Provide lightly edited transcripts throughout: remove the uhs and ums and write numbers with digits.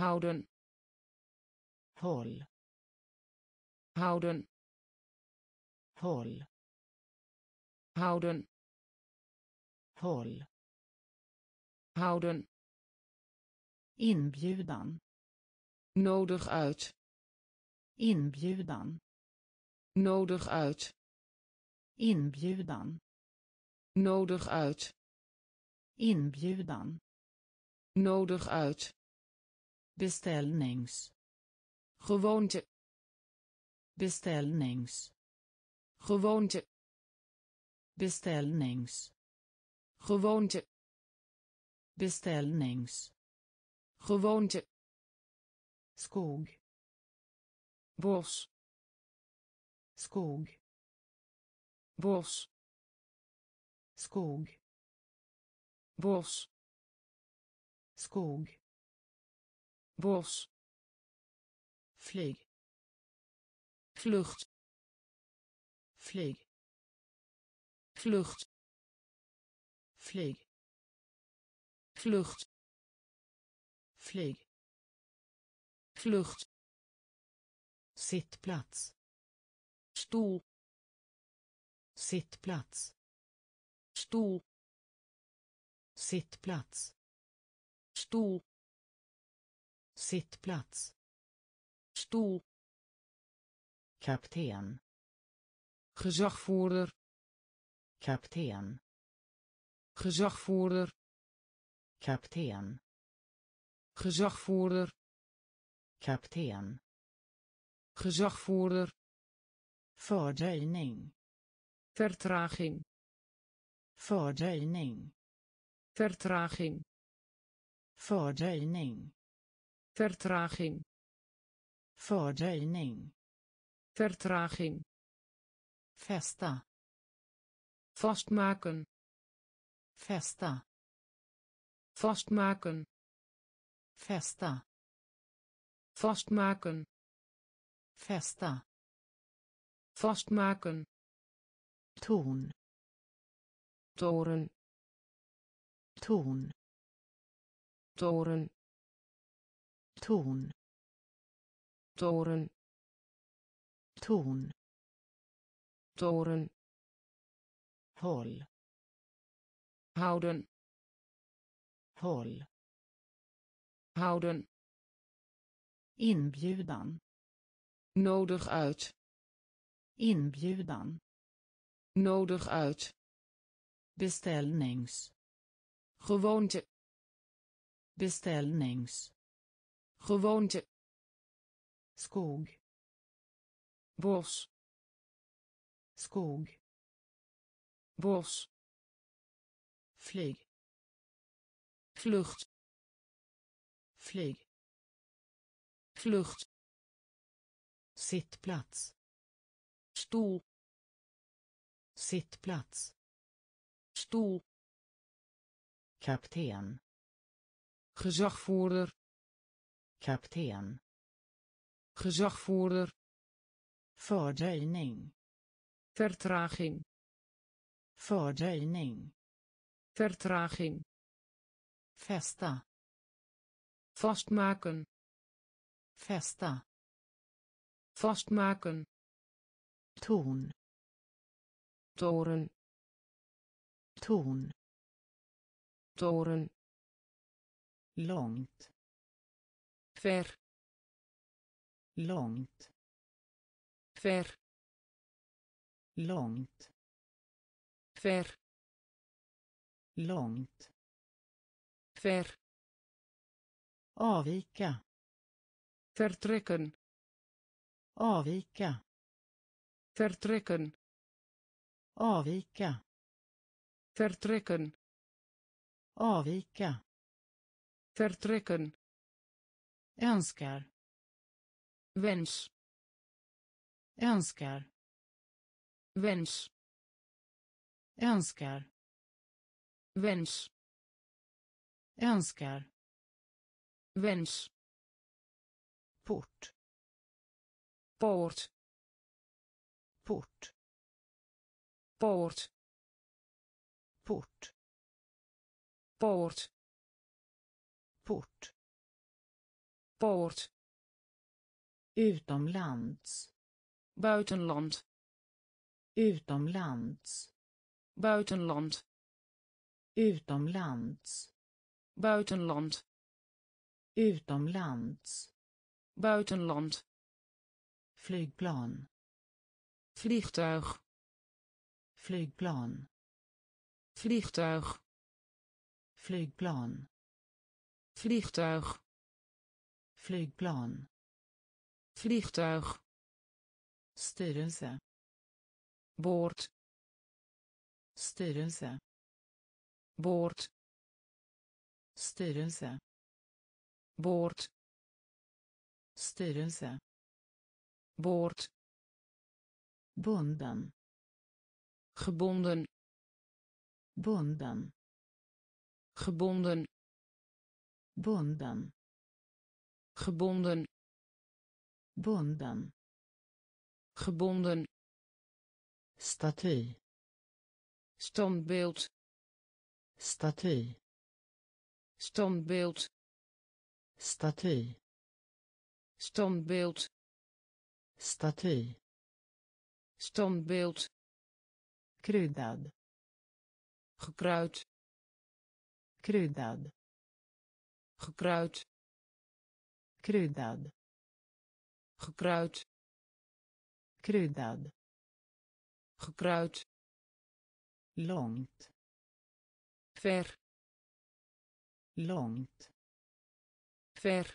houden, håll, houden, håll, houden, håll, houden, inbjudan, nodig uit, inbjudan, nodig uit, inbjudan, nodig uit, inbjudan, nodig uit, beställnings, gewoonte, beställnings, gewoonte, beställnings, gewoonte, beställnings, gewoonte, skog, bos, skog, bos, skog, bos, skog, bos, flyg, vlucht, flyg, vlucht, flyg, vlucht, flyg, vlucht, sittplats, stoel, sittplats, stoel, sittplats, stoel, sittplats, stoel, kapten, gezagvoerder, kapten, gezagvoerder, kapten, gezagvoerder, kapten, gezagvoerder, fördröjning, vertraging, fördröjning, vertraging, fördröjning, vertraging, fördröjning, vertraging, fästa, vastmaken, fästa, vastmaken, fästa, vastmaken, fästa, vastmaken, ton, toren, ton, toren, ton, toren, ton, toren, håll, houden, håll, houden, inbjudan, nodig uit, inbjudan, nodig uit, beställnings, gewoonte, beställnings, gewoonte, skog, bos, skog, bos, flyg, vlucht, flyg, vlucht, sittplats, stoel, sittplats, stoel, kapten, gezagvoerder, kapten, gezagvoerder, fördröjning, vertraging, fördröjning, vertraging, fästa, vastmaken, fästa, vastmaken, ton, toren, ton, toren, långt, ver, långt, ver, långt, ver, långt, ver, avvika, vertrekken, avvika, vertrekken, avvika, vertrekken, avvika, vertrekken, önskar, wens, önskar, wens, önskar, wens, önskar, wens, port, poort, port, poort, port, poort, port, poort, utomlands, buitenland, utomlands, buitenland, utomlands, buitenland, utomlands, buitenland, flygplan, vliegtuig, flygplan, vliegtuig, flygplan, vliegtuig, flygplan, vliegtuig, styrelse, boord, styrelse, boord, styrelse, boord, styrelse, boord, bunden, gebonden, bunden, gebonden, bunden, gebonden, bunden, gebonden, staty, standbeeld, staty, standbeeld, staty, standbeeld, staty, standbeeld, kryddad, gekruid, kryddad, gekruid, kryddad, gekruid, kryddad, gekruid, långt, ver, långt, ver,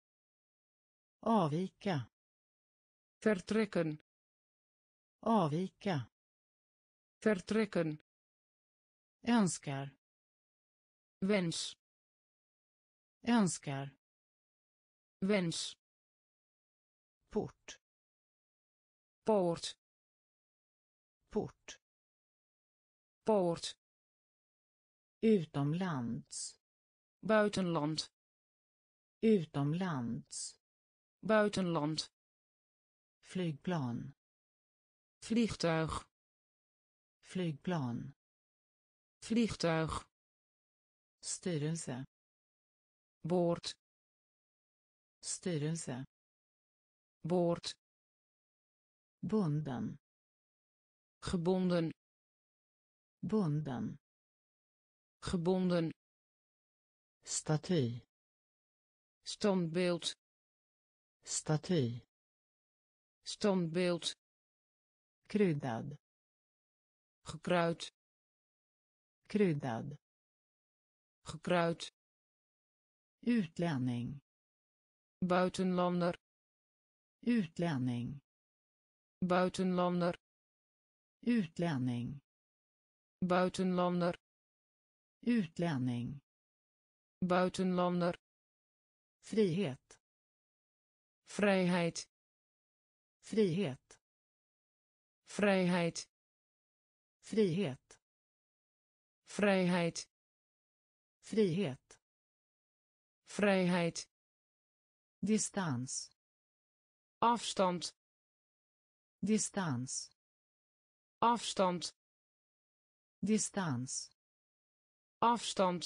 avvika, vertrekken, avvika, vertrekken, önskar, wens, önskar, wens, port, poort, port, poort, utomlands, buitenland, utomlands, buitenland, flygplan, vliegtuig, flygplan, vliegtuig, styrelse, boord, styrelse, boord, bunden, gebonden, bunden, gebonden, staty, standbeeld, staty, standbeeld, kryddad, gekruid, kryddad, gekruid, utlänning, buitenlander, utlänning, buitenlander, utlänning, buitenlander, utlänning, buitenlander, frihet, vrijheid, frihet, vrijheid, frihet, vrijheid, frihet, vrijheid, distans, afstand, distans, afstand, distans, afstand,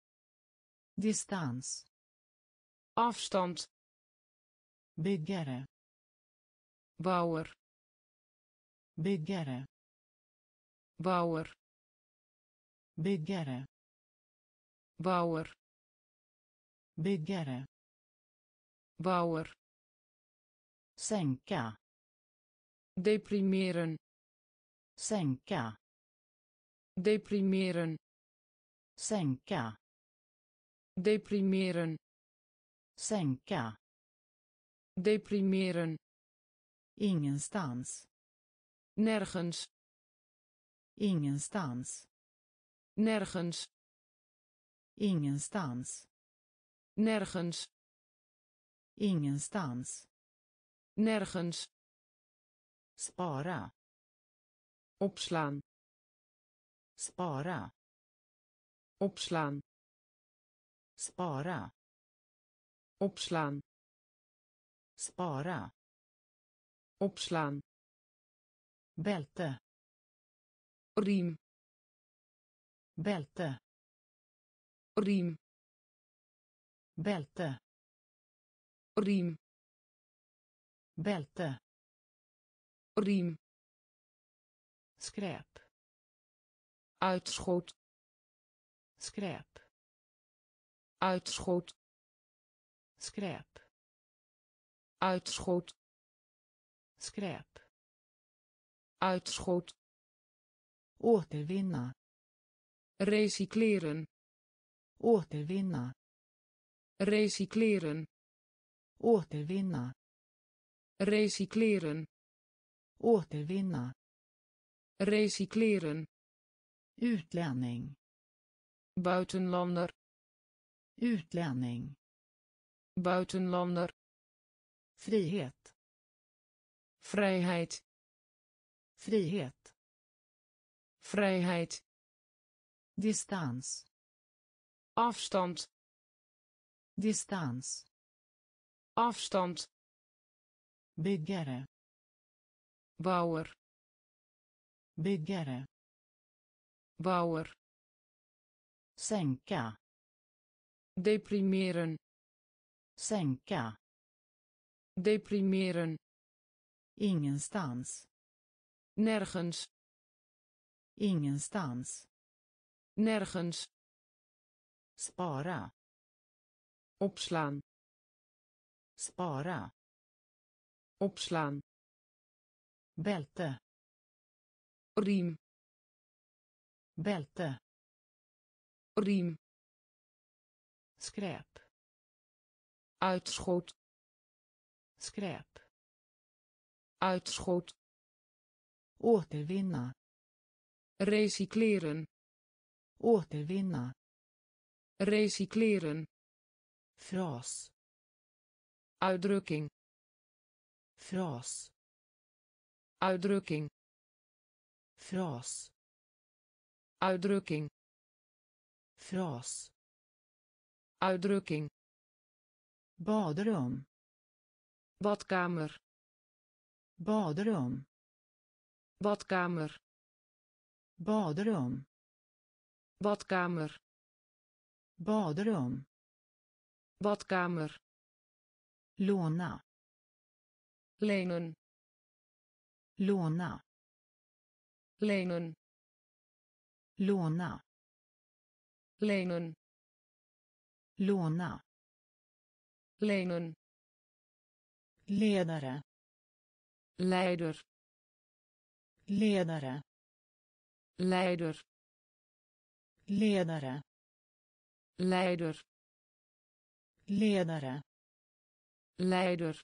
distans, afstand, byggare, bouwer, byggare, bouwer, byggare, bouwer, byggare, bouwer, sänka, deprimeren, sänka, deprimeren, sänka, deprimeren, sänka, deprimeren, ingenstans, nergens, ingenstans, nergens, ingenstans, nergens, ingenstans, nergens, spara, opslaan, spara, opslaan, spara, opslaan, spara, opslaan, bälte, riem, bälte, riem, bälte, riem, bälte, riem, skräp, uitschot, skräp, uitschot, skräp, uitschot, skräp, uitschot, återvinna, recycleren, återvinna, recycleren, återvinna, recycleren, återvinna, recycleren, utlänning, buitenlander, utlänning, buitenlander, frihet, vrijheid, frihet, vrijheid, distans, afstand, distans, afstand, byggare, bouwer, byggare, bouwer, sänka, deprimeren, sänka, deprimeren, ingenstans, nergens, ingenstans, nergens, spara, opslaan, spara, opslaan, bälte, riem, bälte, riem, skräp, uitschot, skräp, uitschot, återvinna, recycleren, återvinna, recycleren, fras, uitdrukking, fras, uitdrukking, fras, uitdrukking, fras, uitdrukking, badrum, badkamer, badrum, badkamer, badrum, badkamer, badrum, badkamer, låna, lenen, låna, lenen, låna, lenen, låna, lenen, ledare, leider, ledare, leider, ledare, leider, ledare, leider,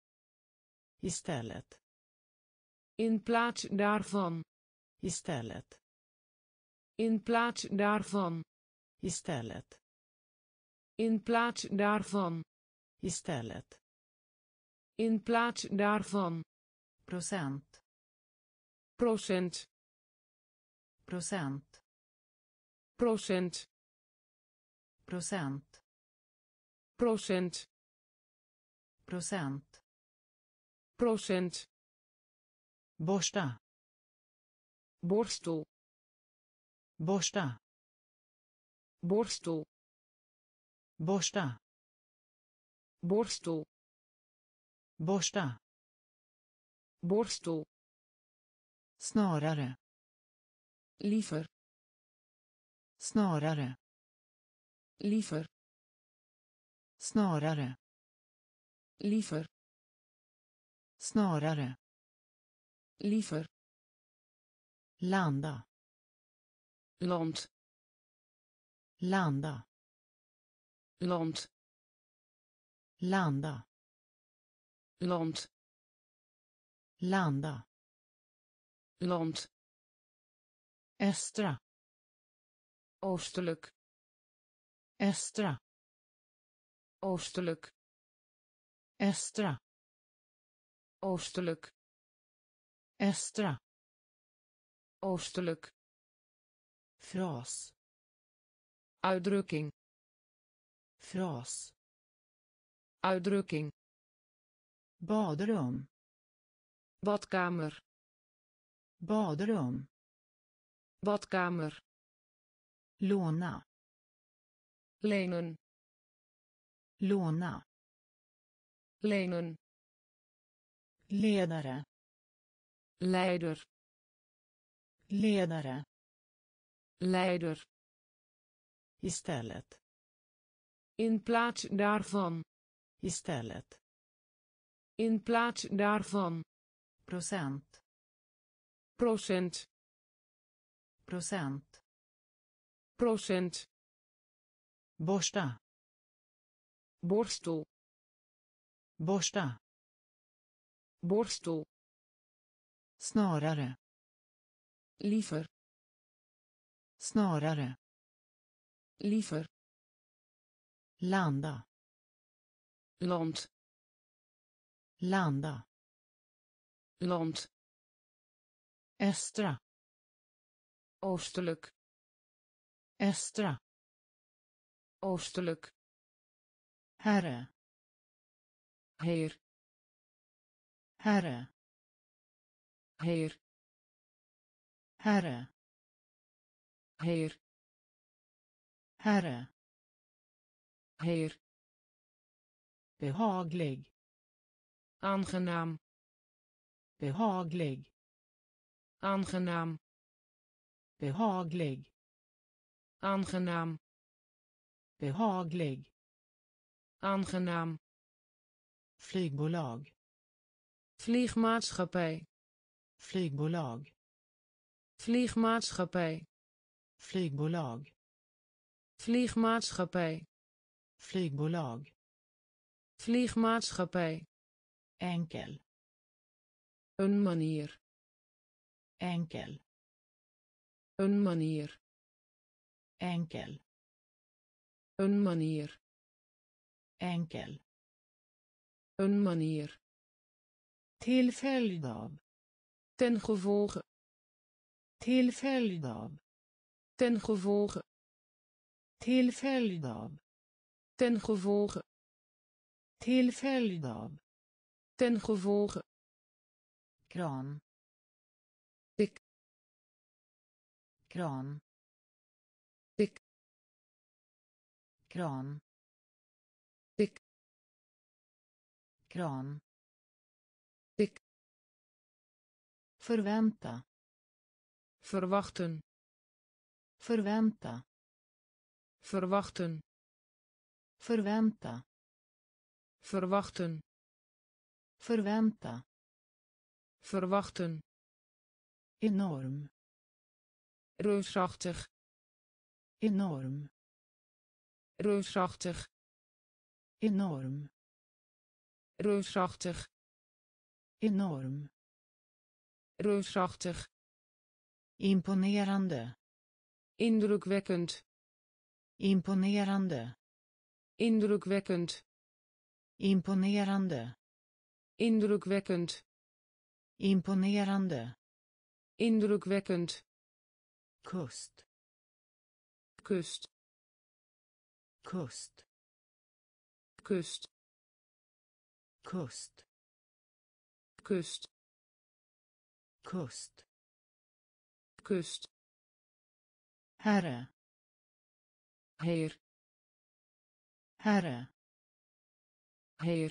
istället, in plaats daarvan, istället, in plaats daarvan, istället, in plaats daarvan, istället, in plaats daarvan, procent, procent, procent, procent, procent, procent, procent, procent, borsta, borstel, borsta, borstel, borsta, borstel, borsta, borstel, snarare, liever, snarare, liever, snarare, liever, snarare, liever, landa, land, landa, land, landa, land, landa, land, östra, oostelijk, östra, oostelijk, östra, oostelijk, östra, oostelijk, fras, uitdrukking, fras, uitdrukking, badrum, badkamer, badrum, badkamer, låna, lenen, låna, lenen, ledare, leider, ledare, leider, istället, in plaats daarvan, istället, in plaats daarvan, procent, procent, procent, procent, borsta, borstel, borsta, borstel, snarare, liever, snarare, liever, landa, land, landa, land, östra, oostelijk, östra, oostelijk, herre, heer, herre, heer, herre, heer, herre, heer, behaglig, aangenaam, behaglig, aangenaam, behaglig, aangenaam, behaglig, aangenaam, flygbolag, vliegmaatschappij, flygbolag, vliegmaatschappij, flygbolag, vliegmaatschappij, flygbolag, vliegmaatschappij, enkel, een manier, enkel, een manier, enkel, een manier, enkel, een manier, till följd av, ten gevolge, till följd av, ten gevolge, till följd av, ten gevolge, till följd av, ten gevolge, kran, dik, kran, dik, kran, dik, kran, dik, förvänta, verwachten, förvänta, verwachten, förvänta, verwachten, förvänta, verwachten, enorm, reusachtig, enorm, reusachtig, enorm, reusachtig, enorm, reusachtig, imponerande, indrukwekkend, imponerande, indrukwekkend, imponerande, indrukwekkend, imponerande, indrukwekkend, kust, kust, kust, kust, kust, kust, kust, kust, herre, heer, herre, heer,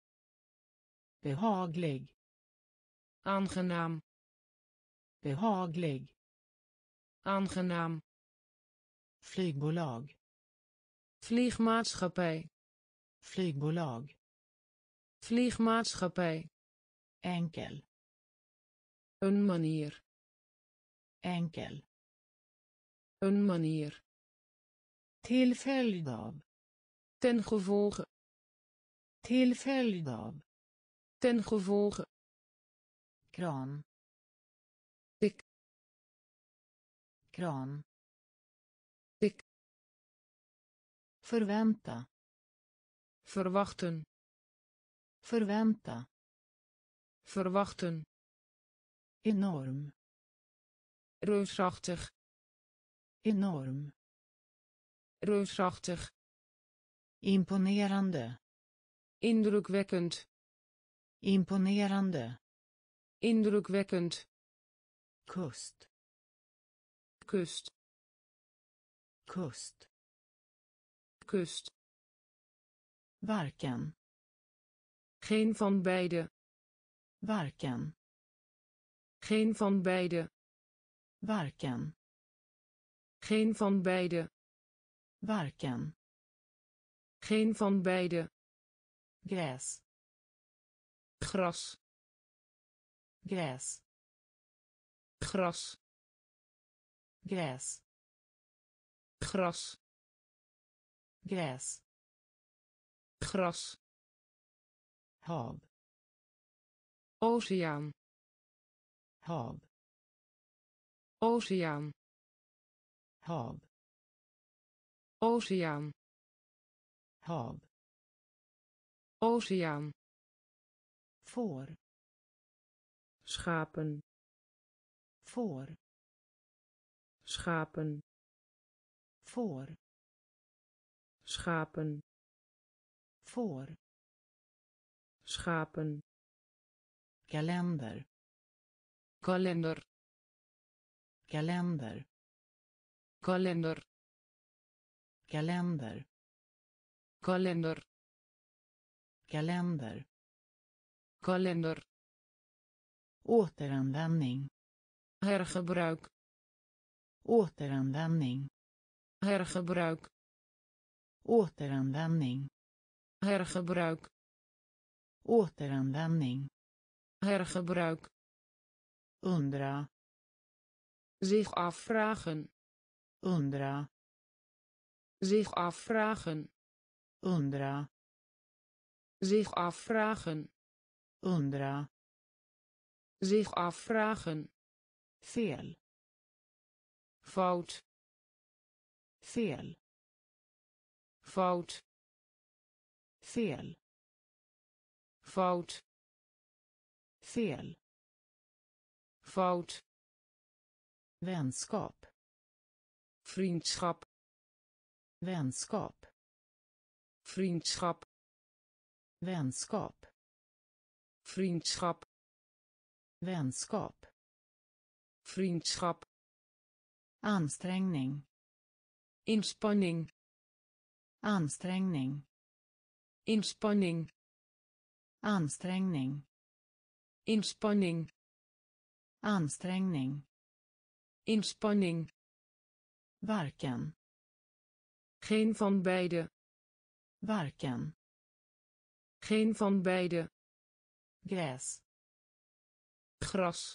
behaglig, aangenaam, behaglig, aangenaam, flygbolag, vliegmaatschappij, flygbolag, vliegmaatschappij, enkel, een manier, enkel, een manier, till följd av, ten gevolge, till följd av, ten gevolge, kran, dik, kran, dik, förvänta, verwachten, förvänta, verwachten, enorm, reusachtig, enorm, reusachtig, imponerande, indrukwekkend, imponerande, indrukwekkend, kust, kust, kust, kust, varken, Geen van beide. Varken. Geen van beide. Varken. Geen van beide. Varken. Geen van beide. Gräs. Gras. Gräs. Gras. Gräs. Gras. Gräs. Gras. Hav. Oceaan. Hav. Oceaan. Hav. Oceaan. Hav. Oceaan. Får. Schapen. Får. Schapen. Får. Schapen. Får. Schapen. Kalender. Kalender. Kalender. Kalender. Kalender. Kalender. Kalender. Kalender. Återanvändning. Hergebruik. Återanvändning. Hergebruik. Återanvändning. Hergebruik. Återanvändning. Hergebruik. Undra. Zich afvragen. Undra. Zich afvragen. Undra. Zich afvragen. Undra. Zich afvragen. Fel. Fout. Fel. Fout. Fel. Fout. Fel. Fout. Vänskap. Vriendschap. Vänskap. Vriendschap. Vänskap. Vriendschap. Vänskap. Vriendschap. Ansträngning. Inspanning. Ansträngning. Inspanning. Ansträngning. Inspanning. Ansträngning. Inspanning. Varken. Geen van beide. Varken. Geen van beide. Gräs. Gras.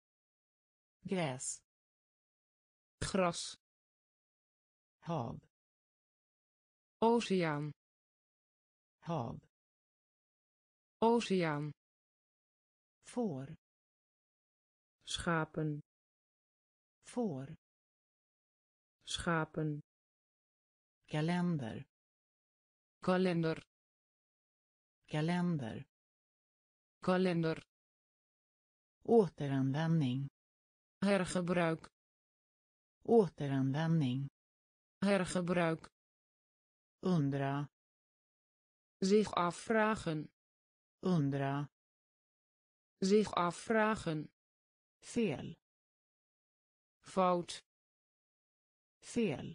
Gräs. Gras. Hav. Oceaan. Hav. Oceaan. Får. Schapen. Får. Schapen. Kalender. Kalender. Kalender. Kalender. Återanvändning. Hergebruik. Återanvändning. Hergebruik. Undra. Zich afvragen. Undra. Zich afvragen. Fel. Fout. Fel.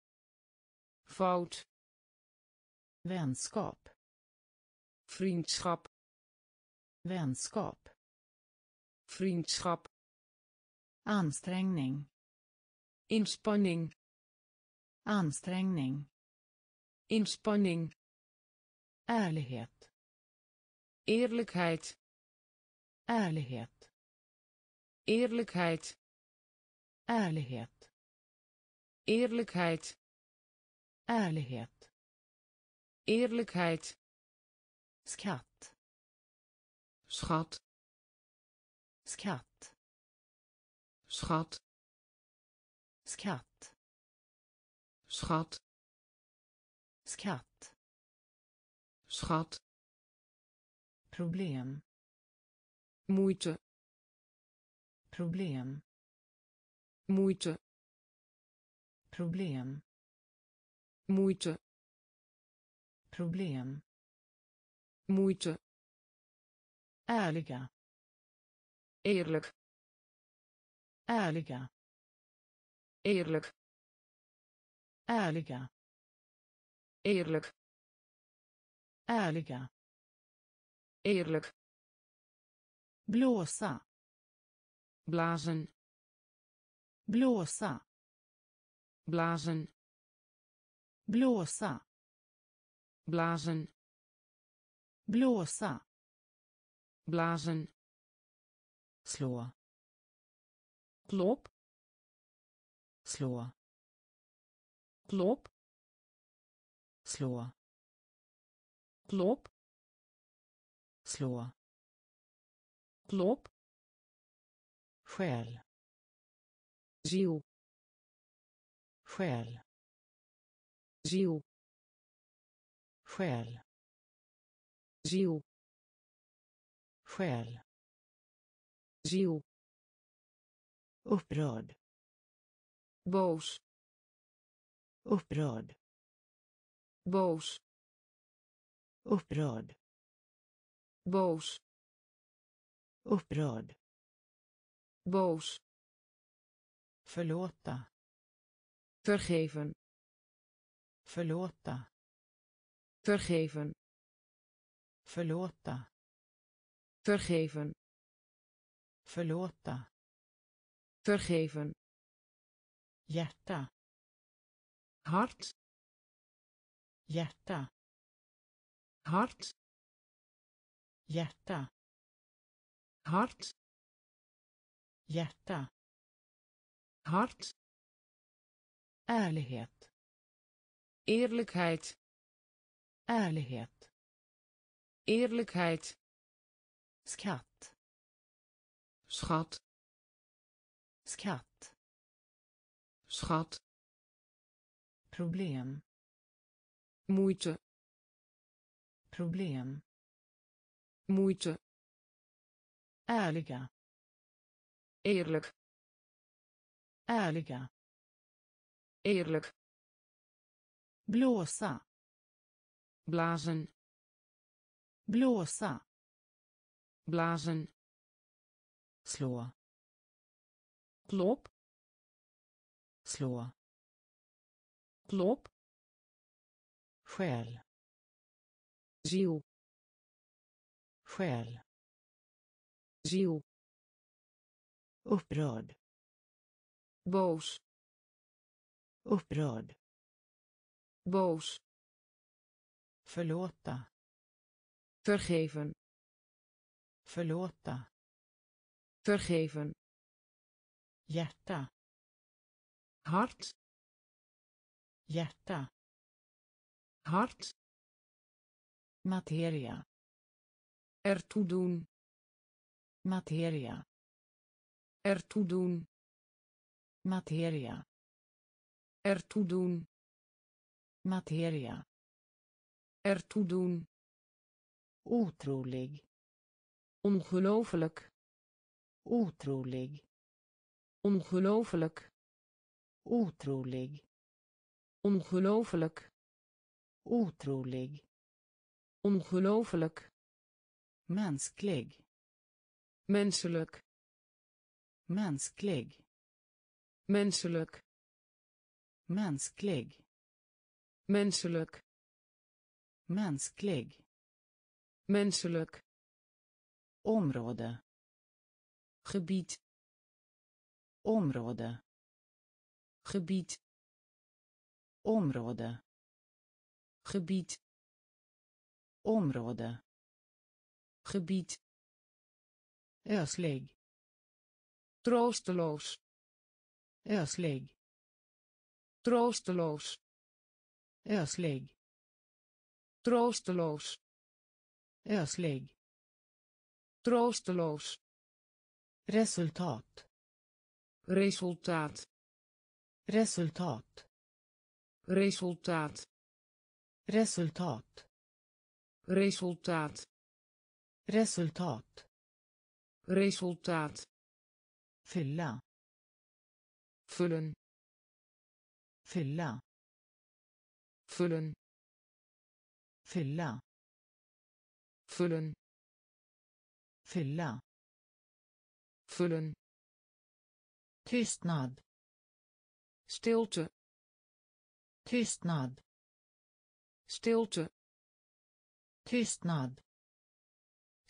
Fout. Vänskap. Vriendschap. Vänskap. Vriendschap. Ansträngning. Inspanning. Ansträngning. Inspanning. Ärlighet. Eerlijkheid. Ärlighet. Eerlijkheid. Ärlighet. Eerlijkheid. Ärlighet. Eerlijkheid. Skatt. Schat. Skatt. Schat. Skatt. Schat. Skatt. Schat. Problem. Moeite. Problem. Moeite. Problem. Moeite. Problem. Moeite. Ärliga. Eerlijk. Ärliga. Eerlijk. Ärliga. Eerlijk. Ärliga. Eerlijk. Blåsa. Blazen. Blåsa. Blazen. Blåsa. Blazen. Blåsa. Blazen. Slå. Klop. Slå. Klop. Slå. Klop. Slå. Klop. Själ. Ziel. Själ. Ziel. Själ. Ziel. Själ. Ziel. Upprörd. Boos. Upprörd. Boos. Upprörd. Boos. Upprörd. Boos. Förlåta. Vergeven. Förlåta. Vergeven. Förlåta. Vergeven. Förlåta. Vergeven. Hjärta. Hart. Hjärta. Hart. Hjärta. Hart. Hjärta. Hart. Ärlighet. Eerlijkheid. Ärlighet. Eerlijkheid. Skatt. Schat. Skatt. Schat. Problem. Moeite. Problem. Moeite. Ärliga. Eerlijk. Ärliga. Eerlijk. Blåsa. Blazen. Blåsa. Blazen. Slå. Klop. Slå. Klop. Själ. Ziel. Själ. Ziel. Upprörd. Boos. Upprörd. Boos. Förlåta. Vergeven. Förlåta. Vergeven. Hjärta. Hart. Hjärta. Hart. Materia. Ertoe doen. Materia. Ertoe doen. Materia. Ertoe doen. Materia. Ertoe doen. Otrolig. Ongelooflijk. Otrolig. Ongelooflijk. Otrolig. Ongelooflijk. Otrolig. Ongelooflijk. Mänsklig. Menselijk. Mänsklig. Menselijk. Mänsklig. Menselijk. Mänsklig. Menselijk. Område. Gebied. Område. Gebied. Område. Gebied. Område. Gebied. Öslig. Troosteloos. Öslig. Troosteloos. Öslig. Troosteloos. Öslig. Troosteloos. Resultat. Resultaat. Resultat. Resultaat. Resultat. Resultaat. Resultat. Resultaat. Fylla. Vullen. Fylla. Vullen. Fylla. Vullen. Fylla. Vullen. Tystnad. Stilte. Tystnad. Stilte. Tystnad.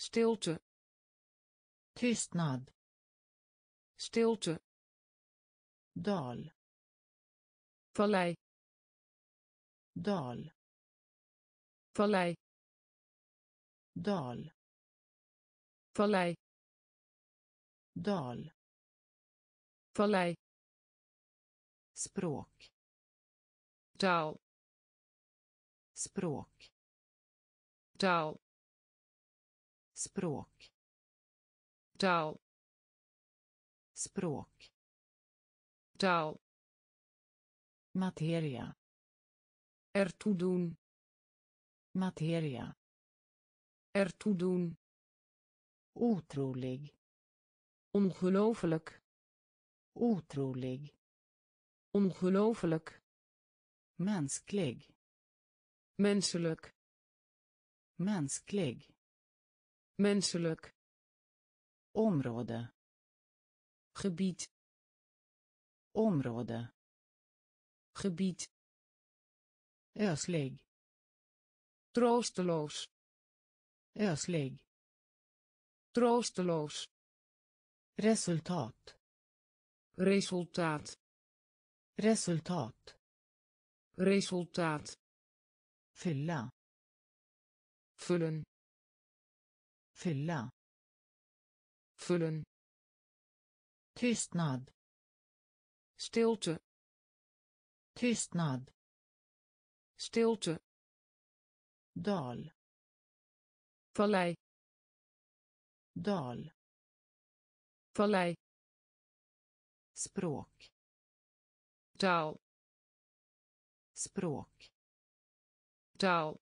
stilte, tystnad, stilte, dal, vallei, dal, vallei, dal, vallei, dal, vallei, språk, taal, språk, taal, språk, taal, språk, taal, materia, ertoe doen, materia, ertoe doen, otrolig, ongelooflijk, otrolig, ongelooflijk, mänsklig, menselijk, mänsklig, menselijk, område, gebied, område, gebied, öslig, troosteloos, öslig, troosteloos, resultat, resultaat, resultat, resultaat, fylla, vullen, fylla, vullen, tystnad, stilte, tystnad, stilte, dal, vallei, dal, vallei, språk, taal, språk, taal,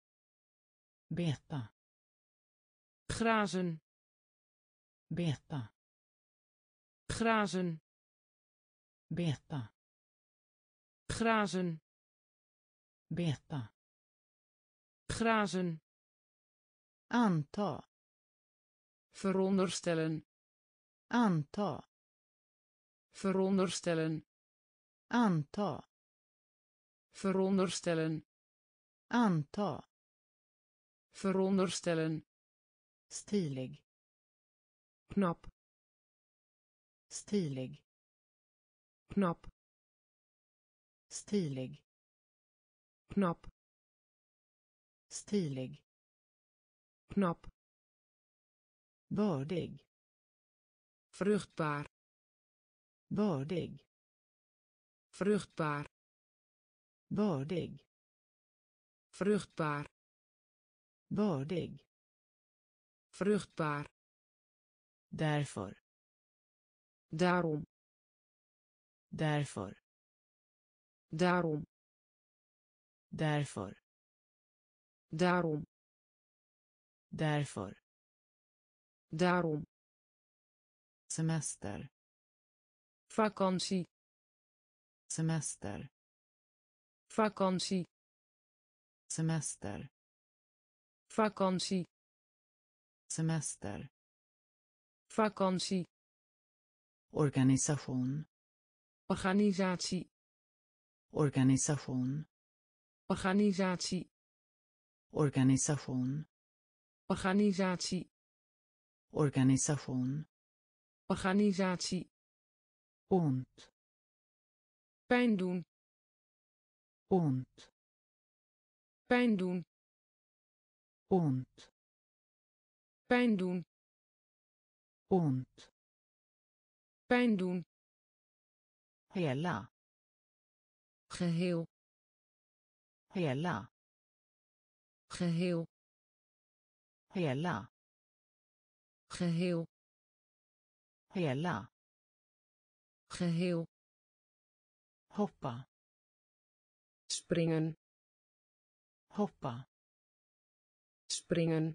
beta, grazen, beta, grazen, beta, grazen, beta, grazen, anta, veronderstellen, anta, veronderstellen, anta, veronderstellen, anta, veronderstellen, stilig, knap, stilig, knap, stilig, knap, stilig, knap, bördig, vruchtbaar, bördig, vruchtbaar, bördig, vruchtbaar, bördig, vruchtbaar, därför, daarom, därför, daarom, därför, daarom, därför, daarom, semester, vakantie, semester, vakantie, semester, vakantie, semester, vakantie, organisation, organisatie, organisation, organisatie, organisation, organisatie, organisation, organisatie, ont, pijn doen, ont, pijn doen, ont, pijn doen, ont, pijn doen, hela, geheel, hela, geheel, hela, geheel, hela, geheel, hoppa, springen, hoppa, springen,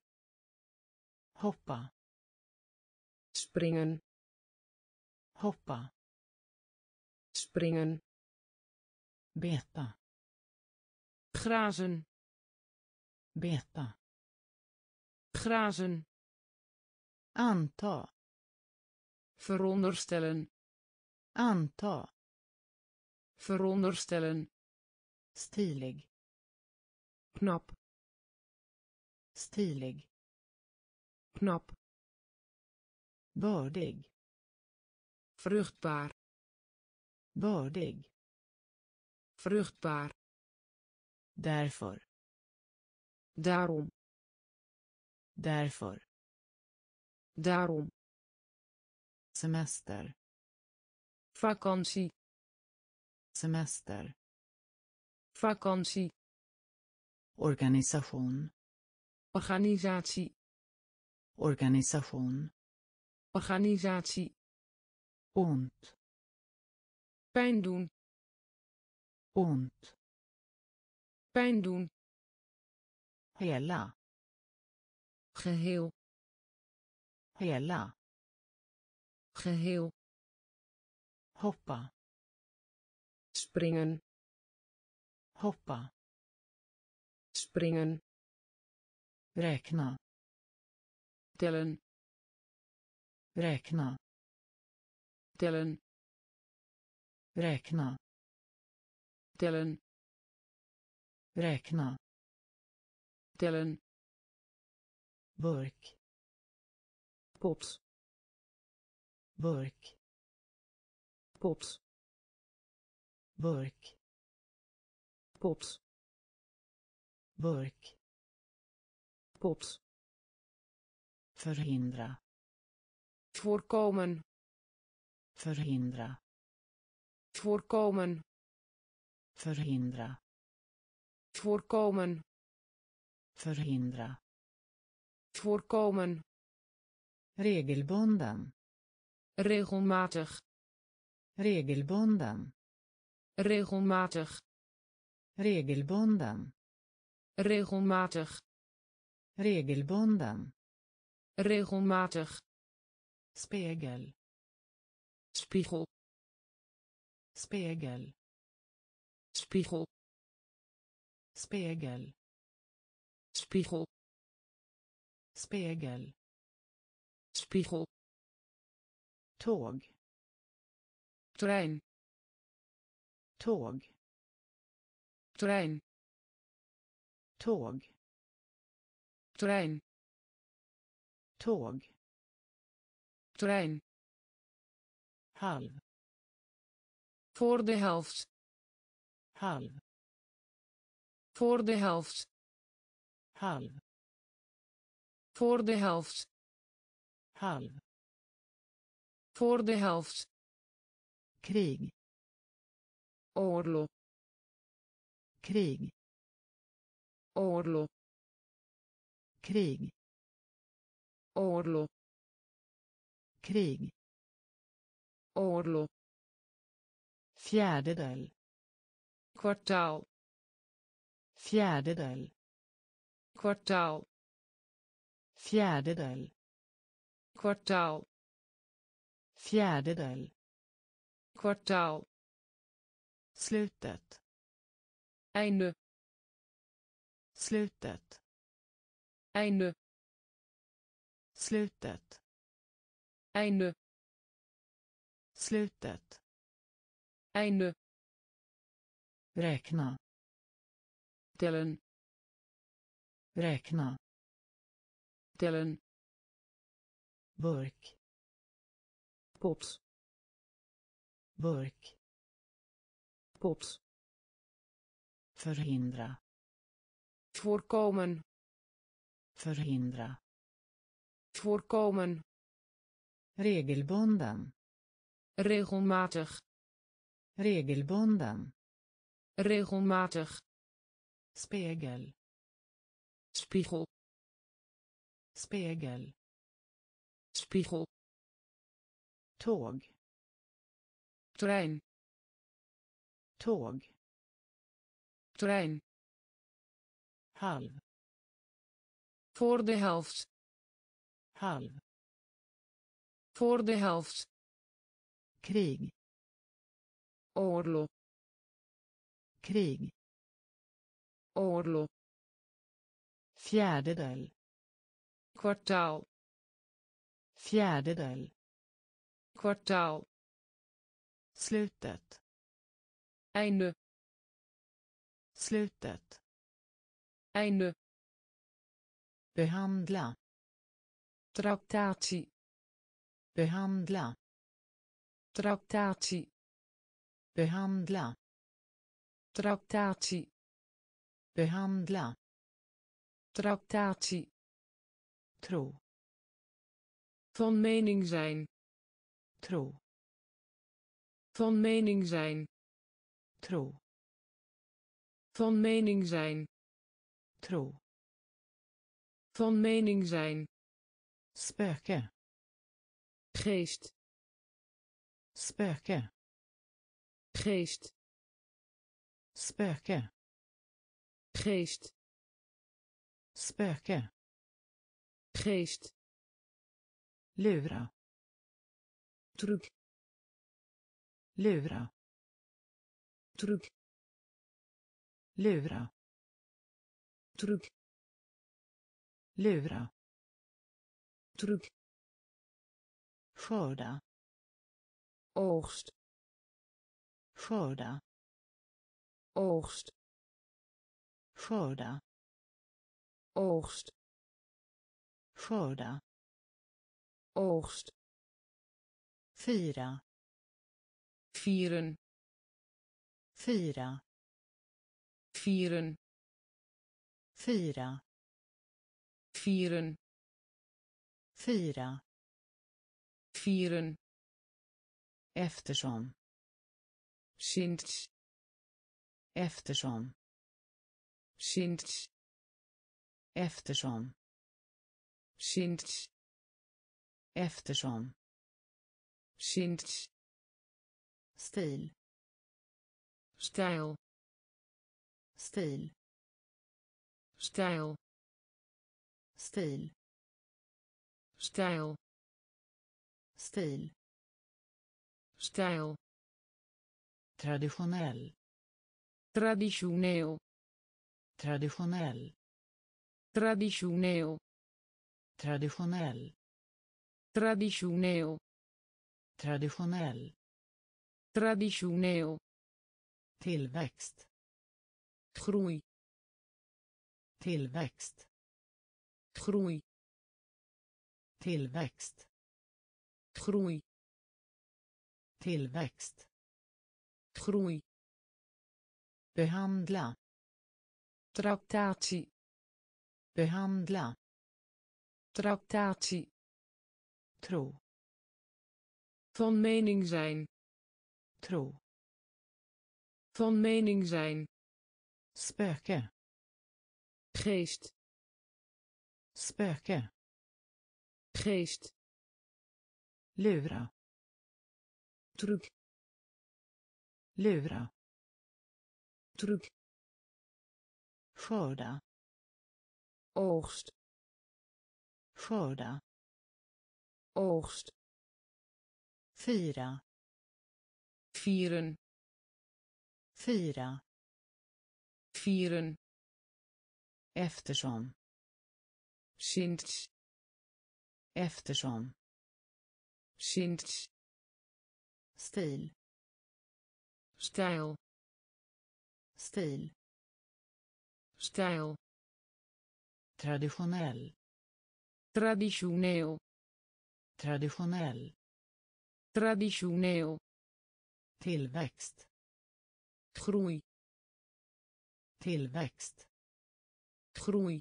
hoppa, springen, hoppa, springen, beta, grazen, beta, grazen, anta, veronderstellen, anta, veronderstellen, stilig, knap, stilig, knap, bördig, vruchtbaar, bördig, vruchtbaar, därför, daarom, därför, daarom, semester, vakantie, semester, vakantie, organisation, organisatie, organisation, organisatie, ont, pijn doen, ont, pijn doen, hela, geheel, hela, geheel, hoppa, springen, hoppa, springen, räkna, tellen, räkna, tellen, räkna, tellen, räkna, tellen, burk, pot, burk, pot, burk, pot, burk, pot, förhindra, voorkomen, förhindra, voorkomen, förhindra, voorkomen, förhindra, voorkomen, regelbunden, regelmatig, regelbunden, regelmatig, regelbunden, regelmatig, regelbunden, regelmatig, spegel, spiegel, spegel, spiegel, spegel, spiegel, spegel, spiegel, tåg, trein, tåg, trein, tåg, trein, tåg, trein, halv, voor de helft, halv, voor de helft, halv, voor de helft, halv, voor de helft, krig, oorlog, krig, oorlog, krig, oorlog, krig, oorlog, fjärdedel, kwartaal, fjärdedel, kwartaal, fjärdedel, kwartaal, fjärdedel, kwartaal, slutet, einde, slutet, einde, slutet, einde, slutet, einde, räkna, tellen, räkna, tellen, burk, pot, burk, pot, förhindra, voorkomen, förhindra, voorkomen, regelbunden, regelmatig, regelbunden, regelmatig, spegel, spiegel, spegel, spiegel, tåg, trein, tåg, trein, halv, voor de helft, halv, voor de helft, krig, oorlog, krig, oorlog, fjärdedel, kwartaal, fjärdedel, kwartaal, slutet, einde, slutet, einde, behandla, Tractatie. behandla, Tractatie. behandla, Tractatie. behandla, Tractatie. tro, Van mening zijn. tro, Van mening zijn. tro, Van mening zijn. tro, Van mening zijn. spöke, Geest. spöke, Geest. spöke, Geest. spöke, Geest. lura, Truc. lura, Truc. lura, Truc. lura, Truc. skörda, Oogst. skörda, Oogst. skörda, Oogst. skörda, Oogst. fira, Vieren. fira, Vieren. fira, Vieren. fira, Vieren. eftersom, Sinds. eftersom, Sinds. eftersom, Sinds. eftersom, Sinds. stil, Stijl. stil, Stijl. stil, Stijl. stil, Stijl. traditionell, Traditioneel. traditionell, Traditioneel. traditionell, Traditioneel. traditionell, Traditioneel. tillväxt, Groei. tillväxt, Groei. tillväxt, Groei. tillväxt, Groei. behandla, Tractatie. behandla, Tractatie. tro, Van mening zijn. tro, Van mening zijn. spöke, Geest. spöke, Geest. lura, Truc. lura, Truc. skörda, Oogst. skörda, Oogst. fira, Vieren. fira, Vieren. eftersom, Sinds. eftersom, Sinds. stil, Stijl. stil, Stijl. traditionell, Traditioneel. traditionell, Traditioneel. tillväxt, Groei. tillväxt, Groei.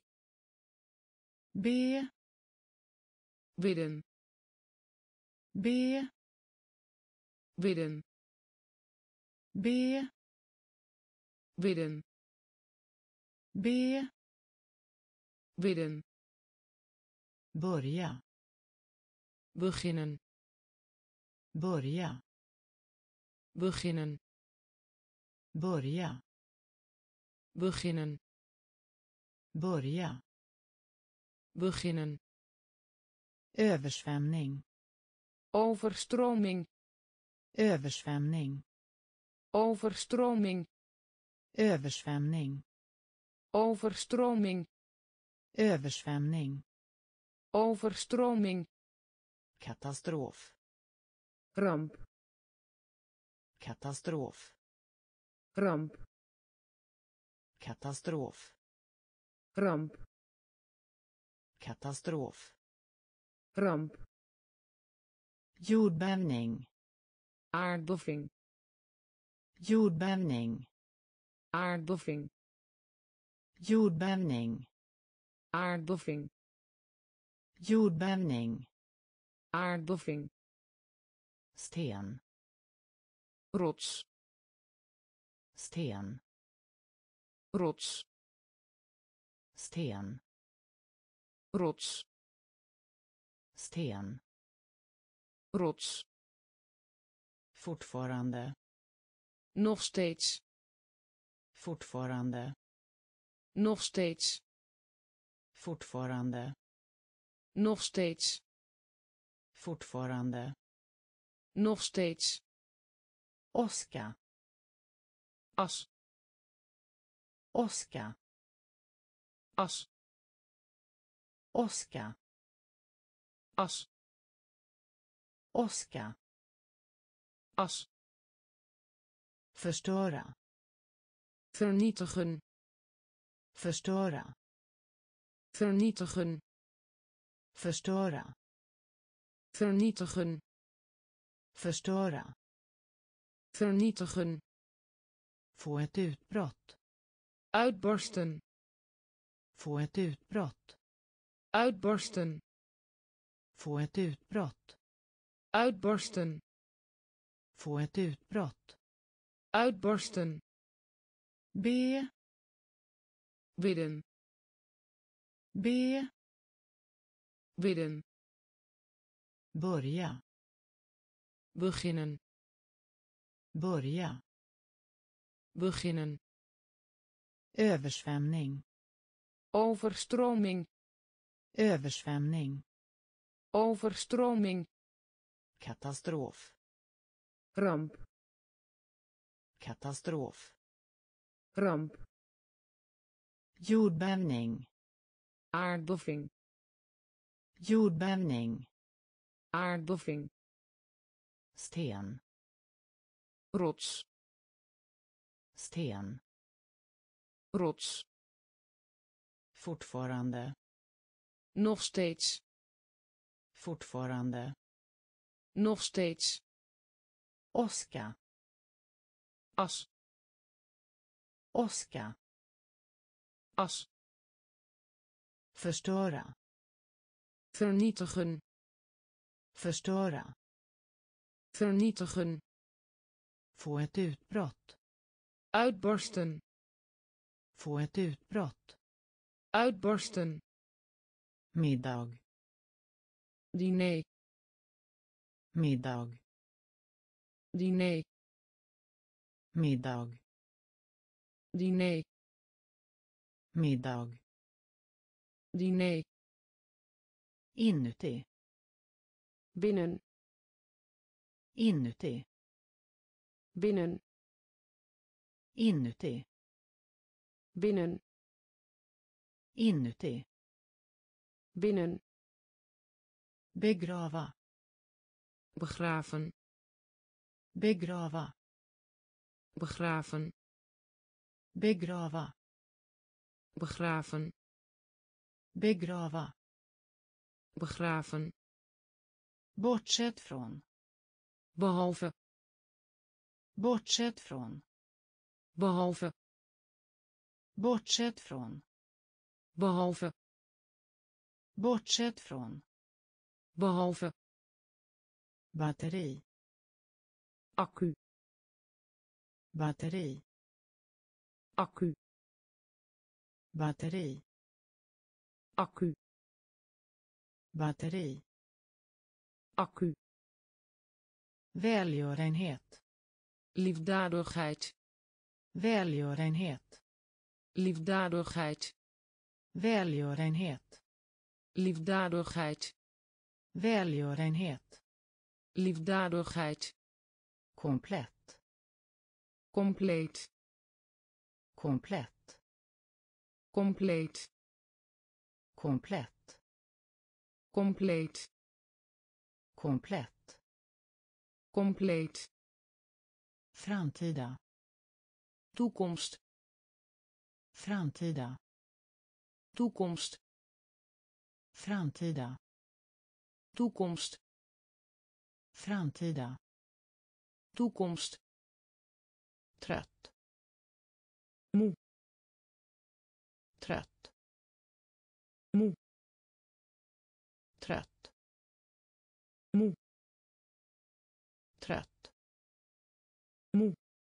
be, Bidden. be, Bidden. be, Bidden. be, Bidden. börja, Beginnen. börja, Beginnen. börja, Beginnen. börja, Beginnen. översvämning, Overstroming. översvämning, Overstroming. översvämning, Overstroming. översvämning, Overstroming. katastrof, Ramp. katastrof, Ramp. katastrof, Ramp. katastrof, ramp, jordbävning, aardbeving, jordbävning, aardbeving, jordbävning, aardbeving, jordbävning, aardbeving, sten, rots, sten, rots, sten, rots, sten, rots, fortfarande, nog steeds, fortfarande, nog steeds, fortfarande, nog steeds, fortfarande, nog steeds, åska, as, åska, as, åska, as, åska, as, förstöra, vernietigen, förstöra, vernietigen, förstöra, vernietigen, förstöra, vernietigen, få ett utbrott, uitbarsten, få ett utbrott, uitbarsten, få ett utbrott, uitbarsten, få ett utbrott, uitbarsten, be, bidden, be, bidden, börja, beginnen, börja, beginnen, översvämning, overstroming, översvämning, overstroming, katastrof, ramp, katastrof, ramp, jordbävning, aardbeving, jordbävning, aardbeving, sten, rots, sten, rots, fortfarande, nog steeds, fortfarande, nog steeds, åska, as, åska, as, förstöra, vernietigen, förstöra, vernietigen, få ett utbrott, uitbarsten, få ett utbrott, uitbarsten, middag, diner, middag, diner, middag, diner, middag, diner, inuti, binnen, inuti, binnen, inuti, binnen, inuti, binnen, begrava, begraven, begrava, begraven, begrava, begraven, begrava, begraven, bortsett från, behalve, bortsett från, behalve, bortsett från, behalve, bortsett från, behalve, batteri, accu, batteri, accu, batteri, accu, batteri, accu, välgörenhet, liefdadigheid, välgörenhet, liefdadigheid, välgörenhet, liefdadigheid, välgörenhet, liefdadigheid, komplett, compleet, komplett, compleet, komplett, compleet, komplett, compleet, framtida, toekomst, framtida, toekomst, framtida, toekomst, framtida, toekomst, trött, moe, trött, moe, trött, moe, trött, moe,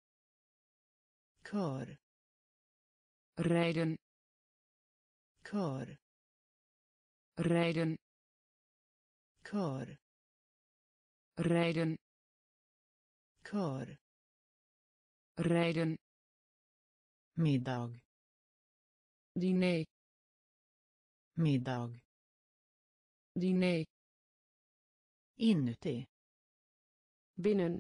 kör, rijden, kör, rijden, kör, rijden, kör, rijden, middag, diner, middag, diner, inuti, binnen,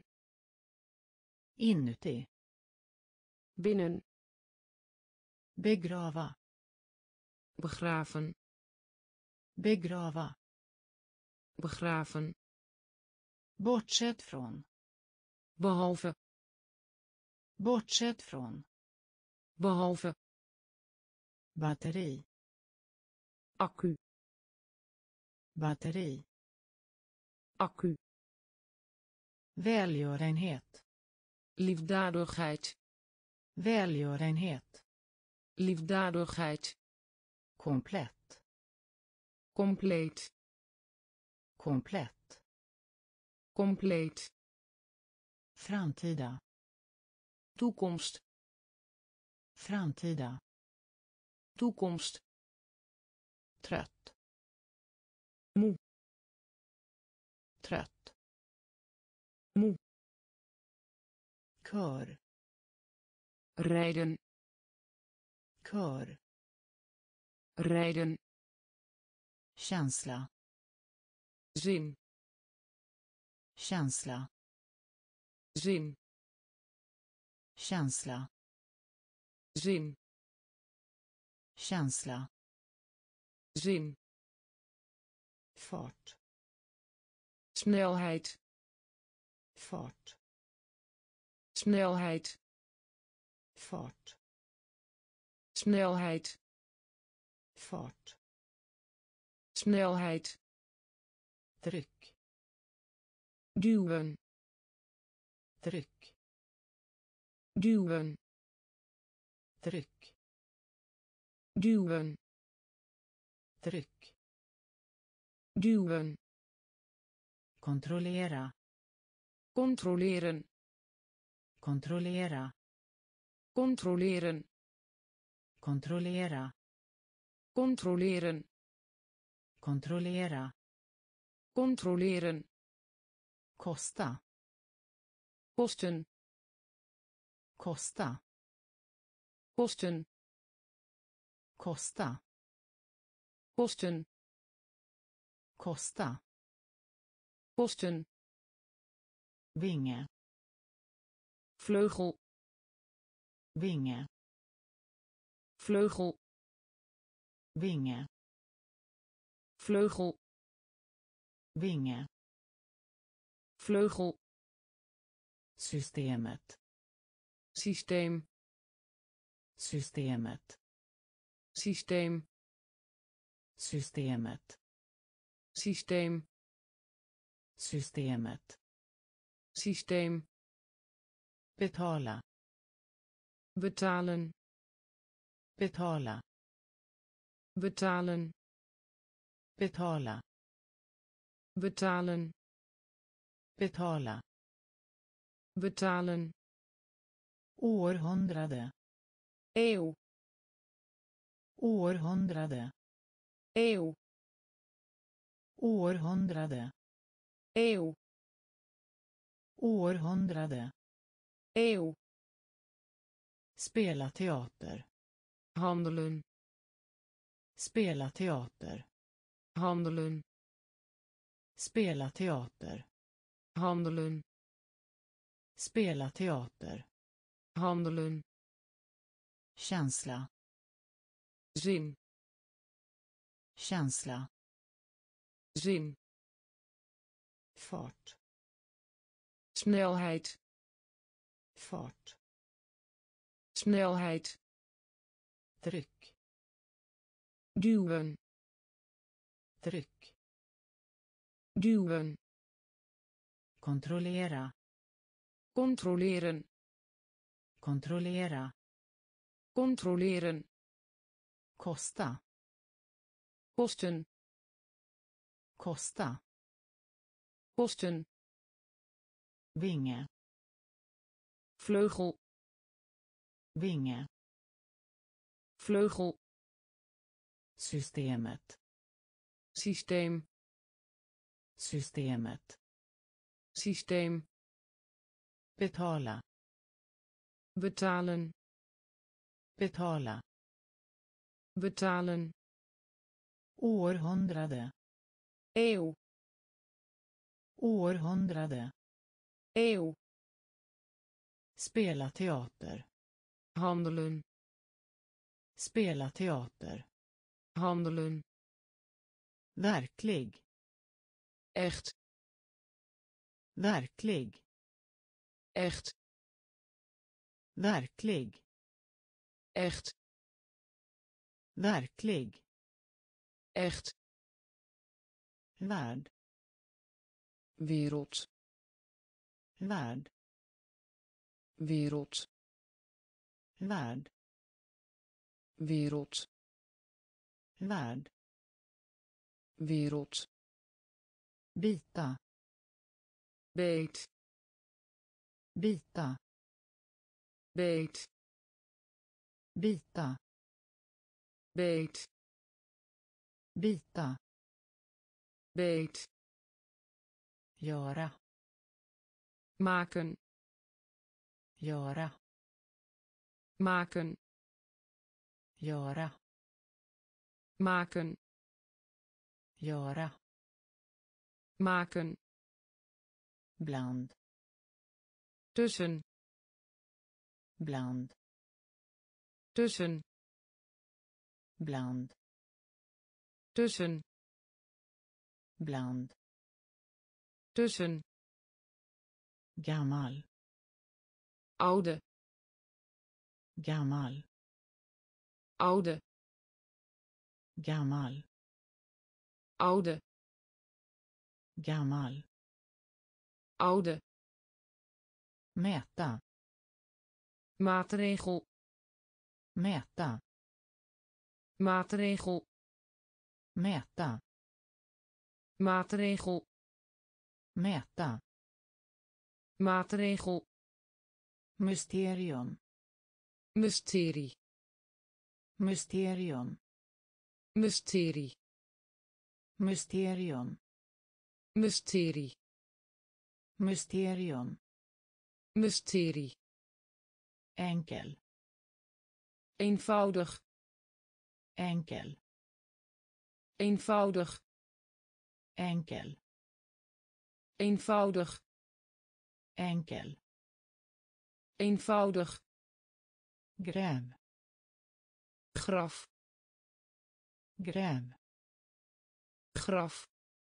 inuti, binnen, begrava, begraven, begrava, begraven, bortsett från, behalve, bortsett från, behalve, batteri, accu, batteri, accu, välgörenhet, liefdadigheid, välgörenhet, liefdadigheid, komplett, compleet, komplett, compleet, framtida, toekomst, framtida, toekomst, trött, moe, trött, moe, kör, rijden, kör, rijden, känsla, zin, känsla, zin, känsla, zin, känsla, zin, fart, snelheid, fart, snelheid, fart, snelheid, fart, snelheid, tryck, duwen, tryck, duwen, tryck, duwen, tryck, duwen, kontrollera, controleren, kontrollera, controleren, kontrollera, controleren, kontrollera, controleren, kosta, kosten, kosta, kosten, kosta, kosten, kosta, kosten, vinge, vleugel, vinge, vleugel, vinge, vleugel, vinge, vleugel, systemet, systeem, systemet, systeem, systemet, systeem, systemet, systeem, betala, betalen, betala, betalen, betala, betalen, betala, betalen, århundrade, eeuw, århundrade, eeuw, århundrade, eeuw, århundrade, eeuw, spela teater, handelen, spela teater, handelen, spela teater, handelen, spela teater, handelen, känsla, zin, känsla, zin, fart, snelheid, fart, snelheid, tryck, duwen, tryck, duwen, kontrollera, controleren, kontrollera, controleren, kosta, kosten, kosta, kosten, vinge, vleugel, vinge, vleugel, systemet, systeem, systemet, systeem, betala, betalen, betala, betalen, århundrade, eeuw, århundrade, eeuw, spela teater, handelen, spela teater, handelen, verklig, echt, verklig, echt, verklig, echt, verklig, echt, värld, wereld, värld, wereld, värld, wereld, värld, wereld, bita, beet, bita, beet, bita, beet, bita, beet, göra, maken, göra, maken, göra, maken, göra, maken, bland, tussen, bland, tussen, bland, tussen, bland, tussen, gammal, oude, gammal, oude, gammal, oude, gammal, oude, mäta, maatregel, mäta, maatregel, mäta, maatregel, mäta, maatregel, mysterium, mysterie, mysterium, mysterie, mysterium, mysterie, mysterium, mysterie, enkel, eenvoudig, enkel, eenvoudig, enkel, eenvoudig, enkel, eenvoudig, gräv, graf, gräv, graf,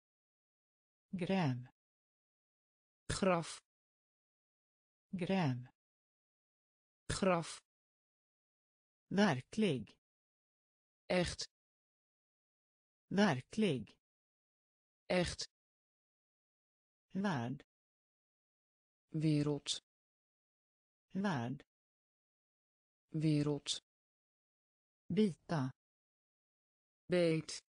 gräv, graf, gräv, graf, verklig, echt, verklig, echt, värld, wereld, värld, wereld, bita, beet,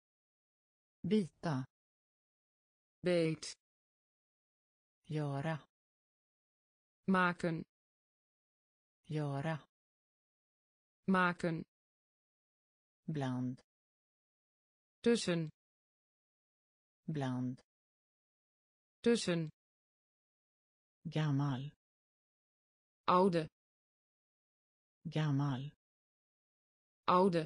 bita, beet, göra, maken, göra, maken, bland, tussen, bland, tussen, gammal, oude, gammal, oude,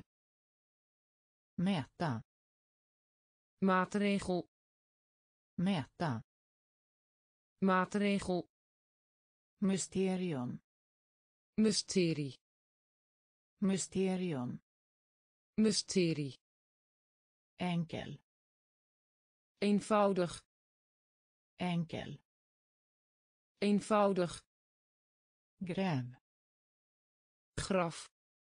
mäta, maatregel, mäta, maatregel, mysterium, mysterie, mysterium, mysterie, enkel, eenvoudig, enkel, eenvoudig, gräv, graf,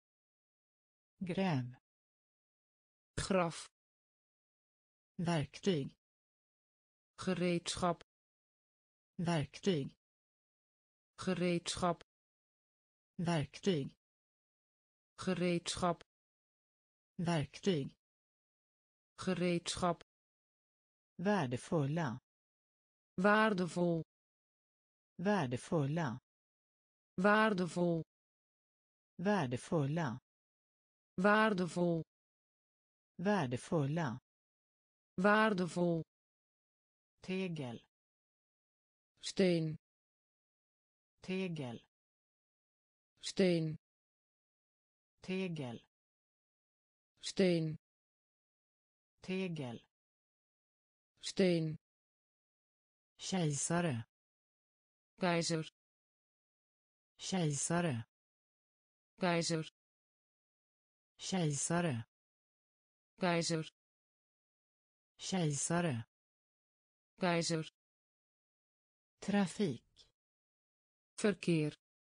gräv, graf, verktyg, gereedschap, verktyg, gereedschap, verktyg, gereedschap, verktyg, gereedschap, värdefulla, waardevol, värdefulla, waardevol, värdefulla, waardevol, värdefulla, waardevol, tegel, steen, tegel, steen, tegel, steen, tegel, steen, kejsare, keizer, kejsare, keizer, kejsare, keizer, kejsare, keizer, trafik, verkeer,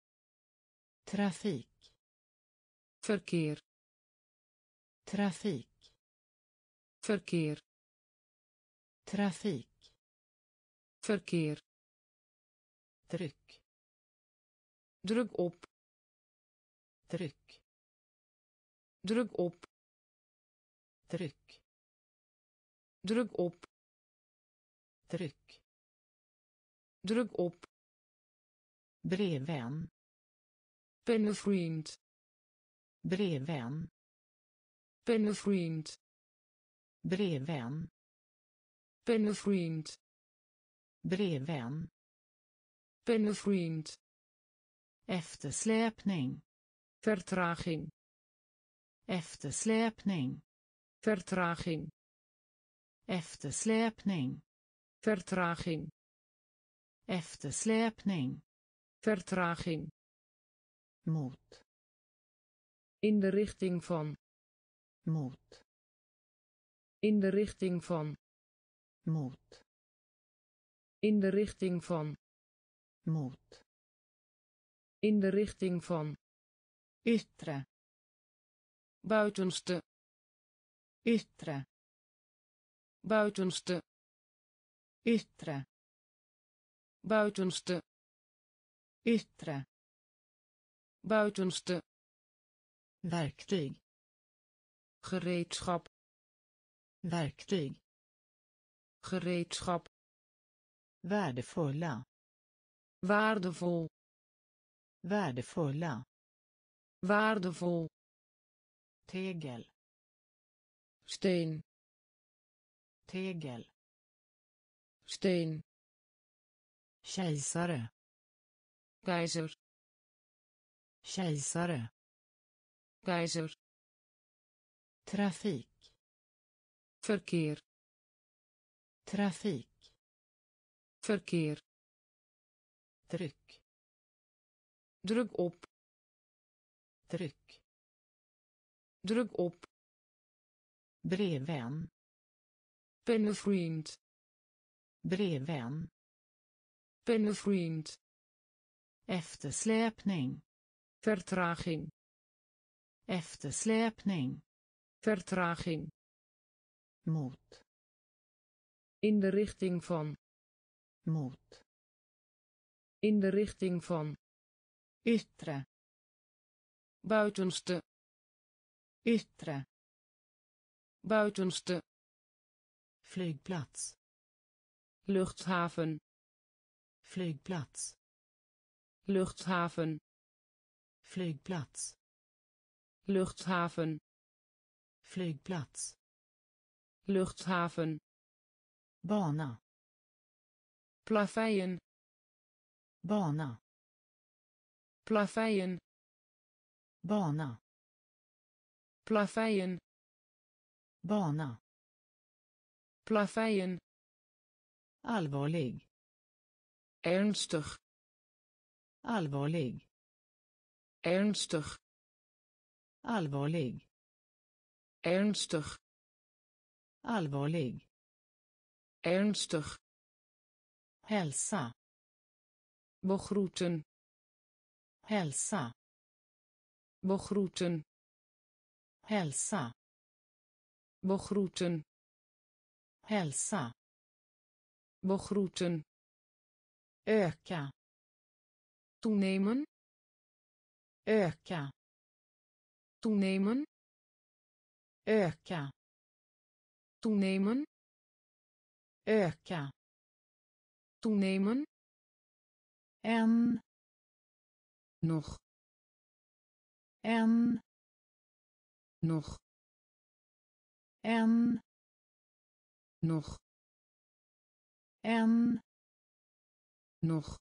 trafik, verkeer, trafik, verkeer, trafik, verkeer, tryck, druk op, tryck, druk op, tryck, druk op, tryck, druk op, brevvän, pennevriend, brevvän, pennevriend, brevvän, pennevriend, brevvän, pennevriend, eftersläpning, vertraging, eftersläpning, vertraging, eftersläpning, vertraging, eftersläpning, vertraging, mot, in de richting van, mot, in de richting van, mot, in de richting van, mot, in de richting van, yttre, buitenste, yttre, buitenste, yttre, buitenste, yttre, buitenste, verktyg, gereedschap, verktyg, gereedschap, värdefulla, waardevol, värdefulla, waardevol, tegel, steen, tegel, steen, kejsare, keizer, kejsare, keizer, trafik, verkeer, trafik, verkeer, tryck, druk op, tryck, druk op, brevvän, pennevriend, brevvän, pennevriend, eftersläpning, vertraging, eftersläpning, vertraging, mot, in de richting van, mot, in de richting van, yttre, buitenste, yttre, buitenste, flygplats, luchthaven, flygplats, luchthaven, flygplats, luchthaven, flygplats, luchthaven, bana, plaveien, bana, plaveien, bana, plaveien, bana, plaveien, allvarlig, ernstig, allvarlig, ernstig, allvarlig, ernstig, allvarlig, ernstig, hälsa, begroeten, hälsa, begroeten, hälsa, begroeten, hälsa, begroeten, öka, toenemen, öka, toenemen, öka, toenemen, öka, toenemen, en, nog, en, nog, en, nog, en, nog,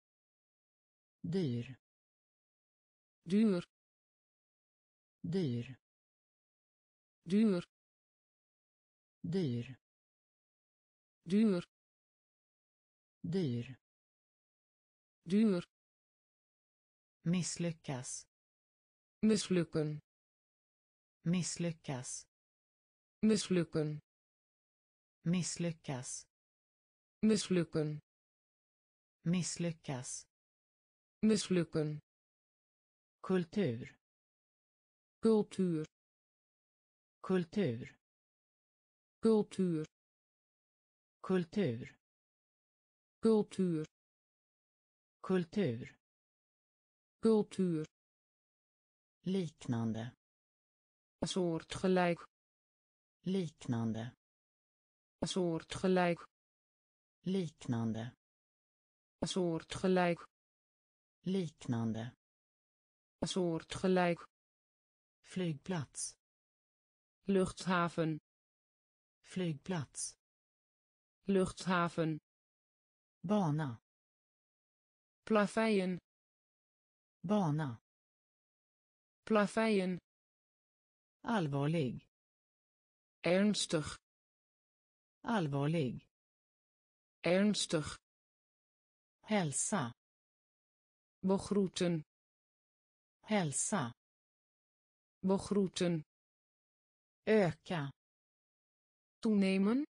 dyr, duur, dyr, duur, dyr, duur, dyr, duur, misslyckas, mislukken, misslyckas, mislukken, misslyckas, mislukken, misslyckas, mislukken, kultur, cultuur, kultur, cultuur, kultur, cultuur, kultur, cultuur, liknande, soortgelijk, liknande, soortgelijk, liknande, soortgelijk, liknande, soortgelijk, flygplats, luchthaven, flygplats, luchthaven, bana, plaveien, bana, plaveien, allvarlig, ernstig, allvarlig, ernstig, hälsa, begroeten, hälsa, begroeten, öka, toenemen,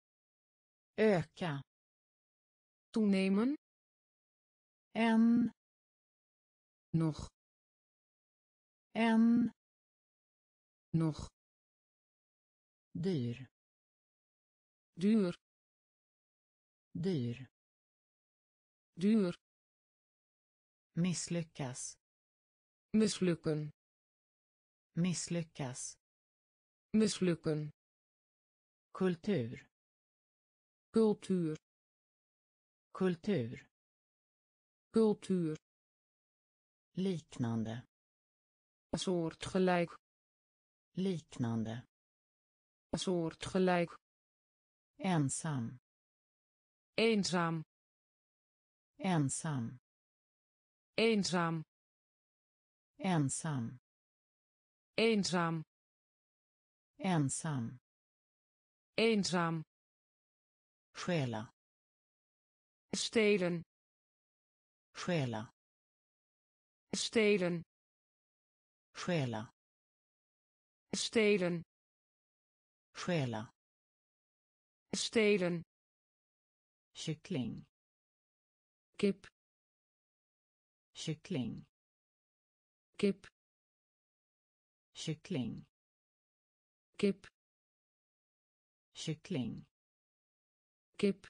öka, toenemen, en, nog, en, nog, dyr, duur, dyr, duur, misslyckas, mislukken, misslyckas, mislukken, kultur, cultuur, kultur, cultuur, liknande, soortgelijk, liknande, soortgelijk, ensam, eenzaam, ensam, eenzaam, ensam, eenzaam, ensam, eenzaam, stjäla, stelen, stjäla, stelen, stjäla, stelen, stjäla, stelen, kyckling, kip, kyckling, kip, kyckling, kip, kyckling, kip,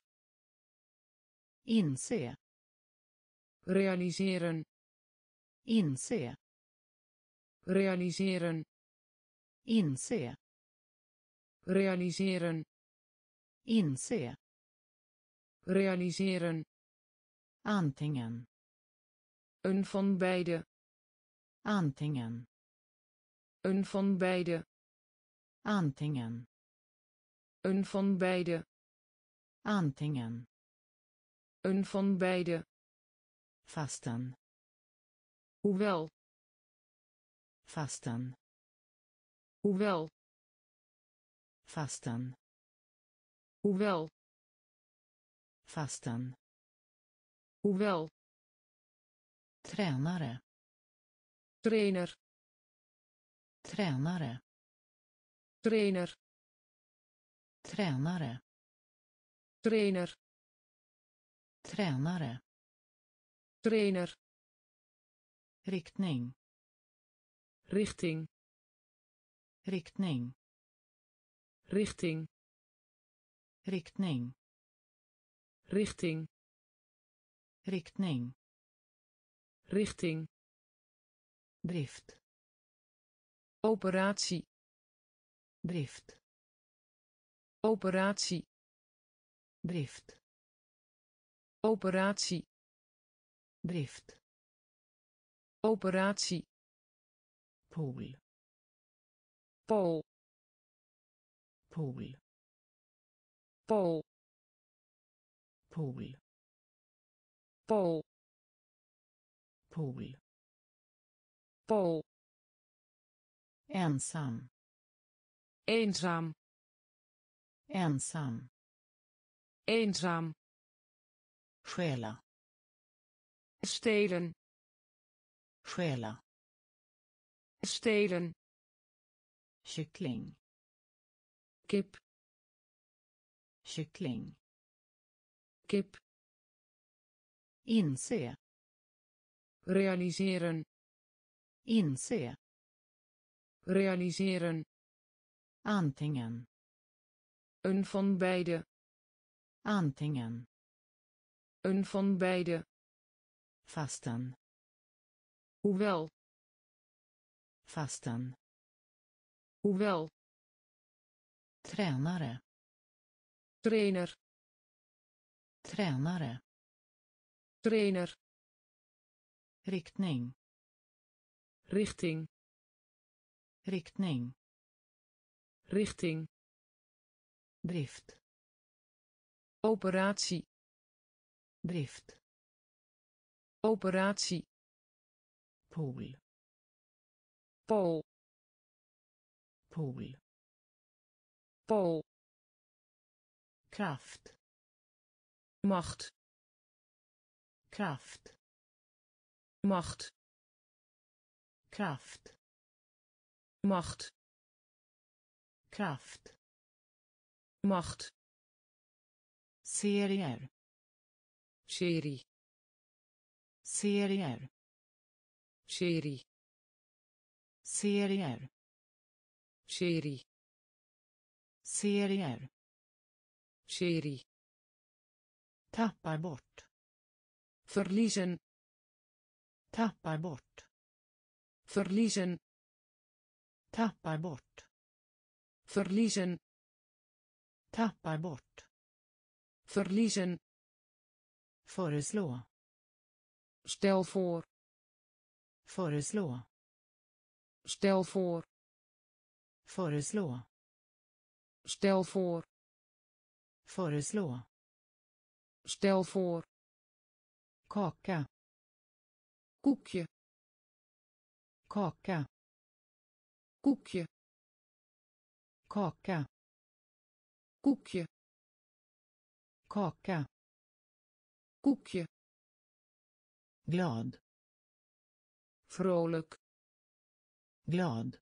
inse, realiseren, inse, realiseren, inse, realiseren, inse, realiseren, antingen, een van beide, antingen, een van beide, antingen, een van beide, antingen, een van beide, fastän, hoewel, fastän, hoewel, fastän, hoewel, fastän, hoewel, tränare, trainer, tränare, trainer, tränare, trainer, tränare, trainer, riktning, richting, riktning, richting, riktning, richting, riktning, richting, drift, operatie, drift, operatie, drift, operatie, drift, operatie, pool, pool, pool, pool, pool, pool, pool, pool, ensam, eenzaam, ensam, eenzaam, stjäla, stelen, stjäla, stelen, kyckling, kip, kyckling, kip, inse, realiseren, inse, realiseren, antingen, een van beide, antingen, een van beide, fastän, hoewel, fastän, hoewel, tränare, trainer, tränare, trainer, riktning, richting, riktning, richting, drift, operatie, drift, operatie, pool, pool, pool, pool, kraft, macht, kraft, macht, kraft, macht, kraft, macht, serier, serie, serier, serie, serier, serie, serier, serie, tappar bort, verliezen, tappar bort, verliezen, tappar bort, verliezen, tappar bort, verliezen, föreslå, stel voor, föreslå, stel voor, föreslå, stel voor, föreslå, stel voor, kaka, koekje, kaka, koekje, kaka, koekje, kaka, koekje, glad, vrolijk, glad,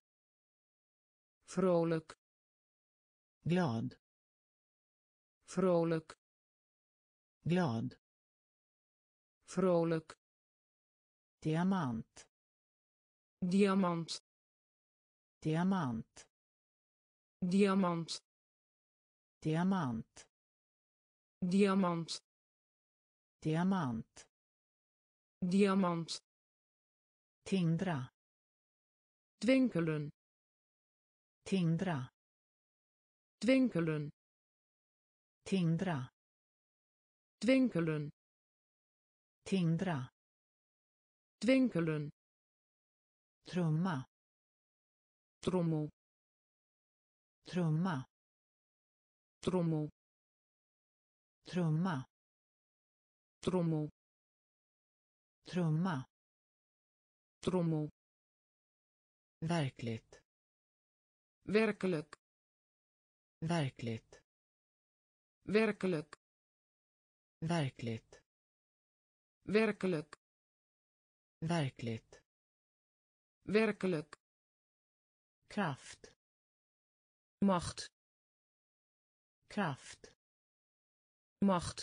vrolijk, glad, vrolijk, glad, vrolijk, diamant, diamant, diamant, diamant, diamant, diamant, diamant, diamant, tindra, twinkelen, tindra, twinkelen, tindra, twinkelen, tindra, twinkelen, trumma, trommel, trumma, trommel, trumma, trommel, trumma, trommel, verkligt, werkelijk, verkligt, werkelijk, verkligt, werkelijk, verkligt, werkelijk, kraft, macht, kraft, macht,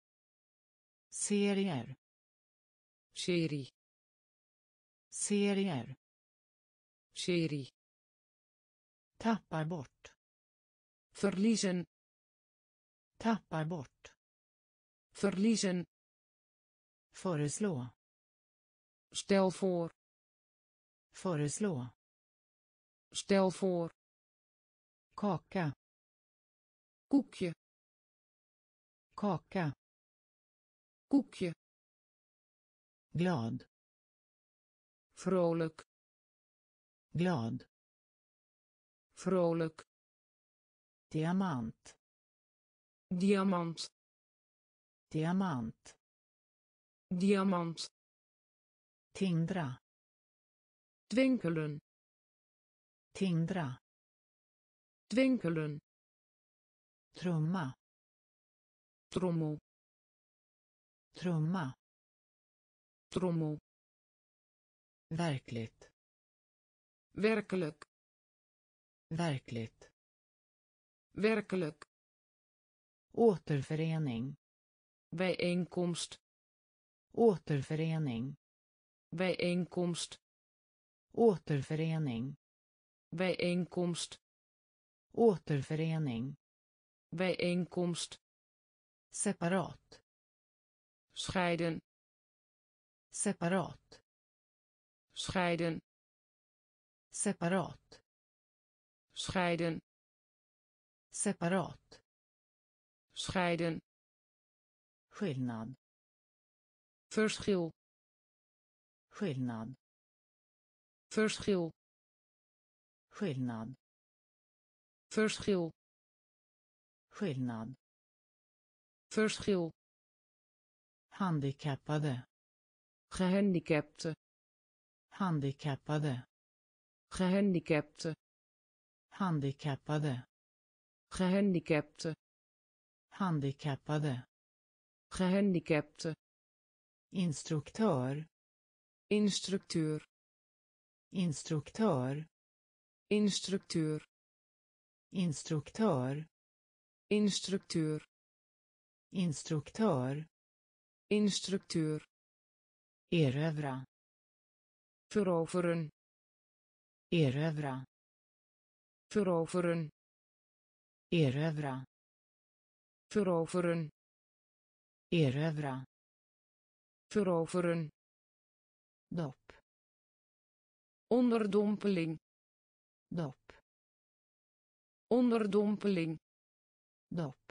serier, serie, serier, serie, tappar bort, verliezen, tappar bort, verliezen, föreslå, stel voor, föreslå, stel voor, kaka, koekje, kaka, koekje, glad, vrolijk, glad, vrolijk, diamant, diamant, diamant, diamant, tindra, twinkelen, tindra, twinkelen, trumma, trommel, trumma, trommel, verkligt, werkelijk, verkligt, werkelijk, återförening, bijeenkomst, återförening, bijeenkomst, återförening, bijeenkomst, återförening, bijeenkomst, separat, scheiden, separat, scheiden, separat, scheiden, separat, scheiden, skillnad, verschil, skillnad, verschil, skillnad, verschil, skillnad, verschil, handikappade, gehandicapte, handikappade, gehandicapte, handikappade, gehandicapte, handikappade, gehandicapte, instruktör, instructeur, instruktör, instructeur, instruktör, instructeur, instruktör, instructeur, erövra, veroveren, erövra, veroveren, erövra, veroveren, erövra, veroveren, dopp, onderdompeling, dopp, onderdompeling, dopp,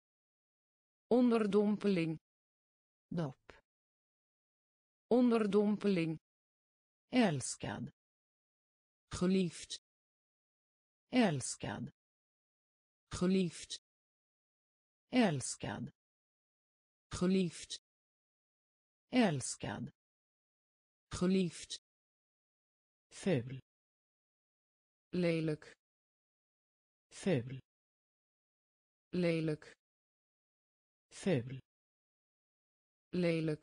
onderdompeling, dopp, onderdompeling, älskad, geliefd, älskad, geliefd, älskad, geliefd, älskad, geliefd, ful, lelijk, ful, lelijk, ful, lelijk,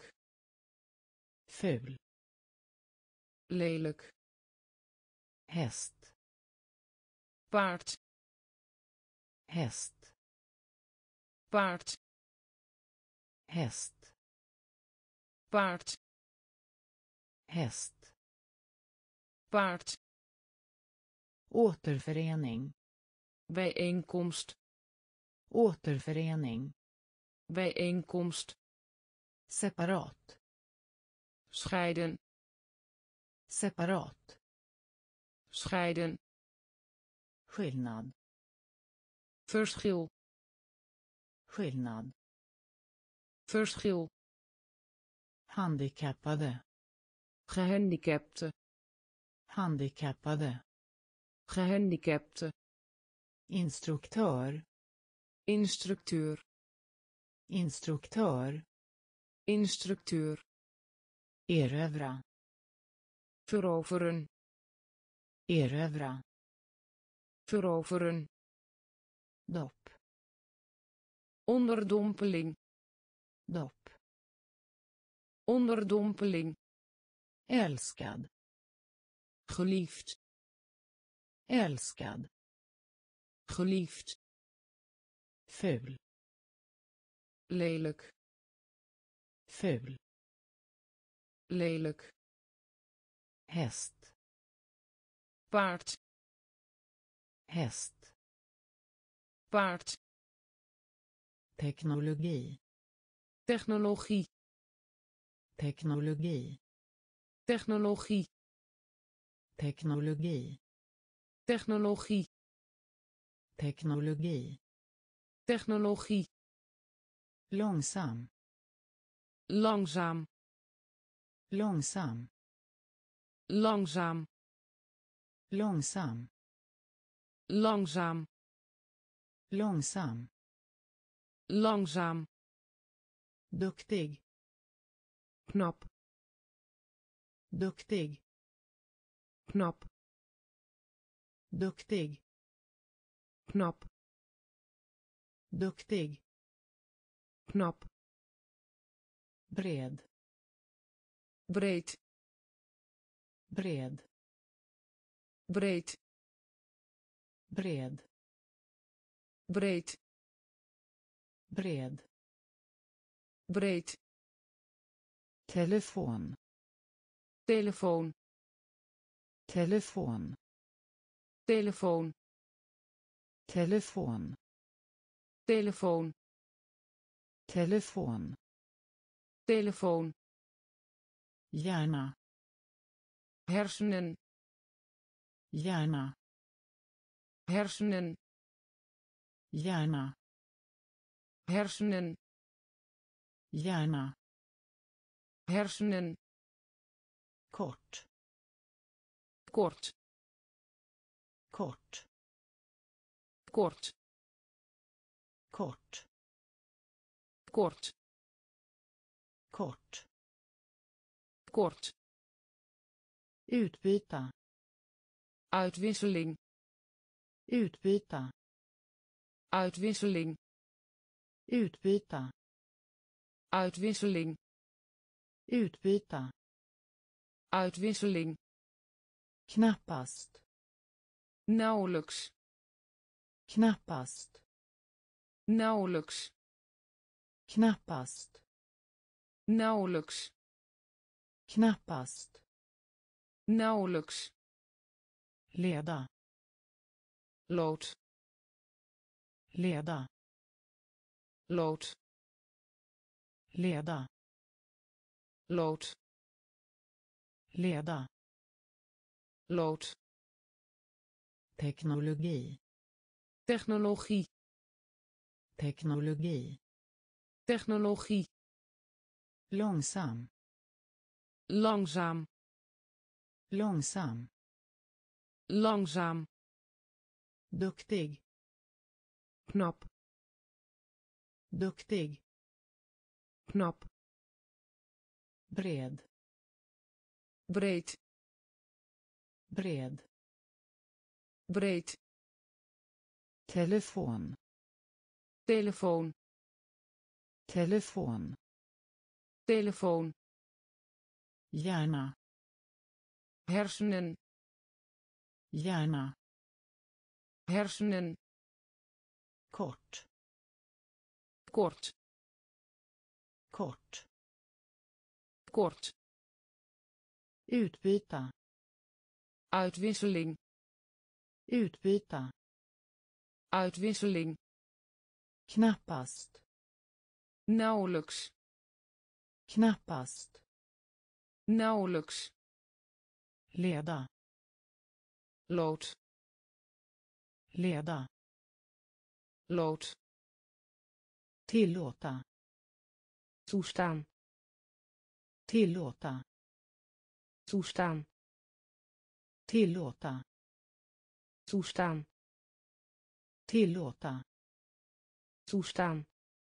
ful, lelijk, häst, paard, häst, paard, häst, paard, häst, paard, återförening, bijeenkomst, återförening, bijeenkomst, separat, scheiden, separat, scheiden, skillnad, verschil, skillnad, verschil, handikappade, gehandicapte, handikappade, gehandicapte, instruktör, instructeur, instruktör, instructeur, erövra, veroveren, erövra, veroveren, dopp, onderdompeling, dopp, onderdompeling, älskad, geliefd, älskad, geliefd, ful, lelijk, ful, lelijk, häst, paard, häst, paard, teknologi, technologie, teknologi, technologie, teknologi, technologie, teknologi, technologie, långsam, langzaam, långsam, langzaam, långsam, langzaam, långsam, langzaam, duktig, knap, duktig, knap, duktig, knap, duktig, knap, bred, breed, bred, breed, bred, breed, bred, breed, telefon, telefoon, telefon, telefoon, telefon, telefoon, telefon, telefoon, hjärna, hersenen, hjärna, hersenen, hjärna, hersenen, hjärna, hersenen, kort, kort, kort, kort, kort, kort, kort, kort, utbyta, uitwisseling, utbyta, uitwisseling, utbyta, uitwisseling, utbyta, uitwisseling, knappast, nauwelijks, knappast, nauwelijks, knappast, nauwelijks, knappast, nauwelijks, leda, lood, leda, lood, leda, lood, leda, lood, teknologi, technologie, teknologi, technologie, långsam, langzaam, långsam, langzaam, duktig, knap, duktig, knap, bred, breed, bred, breed, telefon, telefoon, telefon, telefoon, hjärna, hersenen, hjärna, hersenen, kort, kort, kort, kort, utbyta, uitwisseling, utbyta, uitwisseling, knappast, nauwelijks, knappast, nauwelijks, leda, lood, leda, lood, tillåta, toestaan, tillåta, toestaan, tillåta, toestaan, tillåta, toestaan,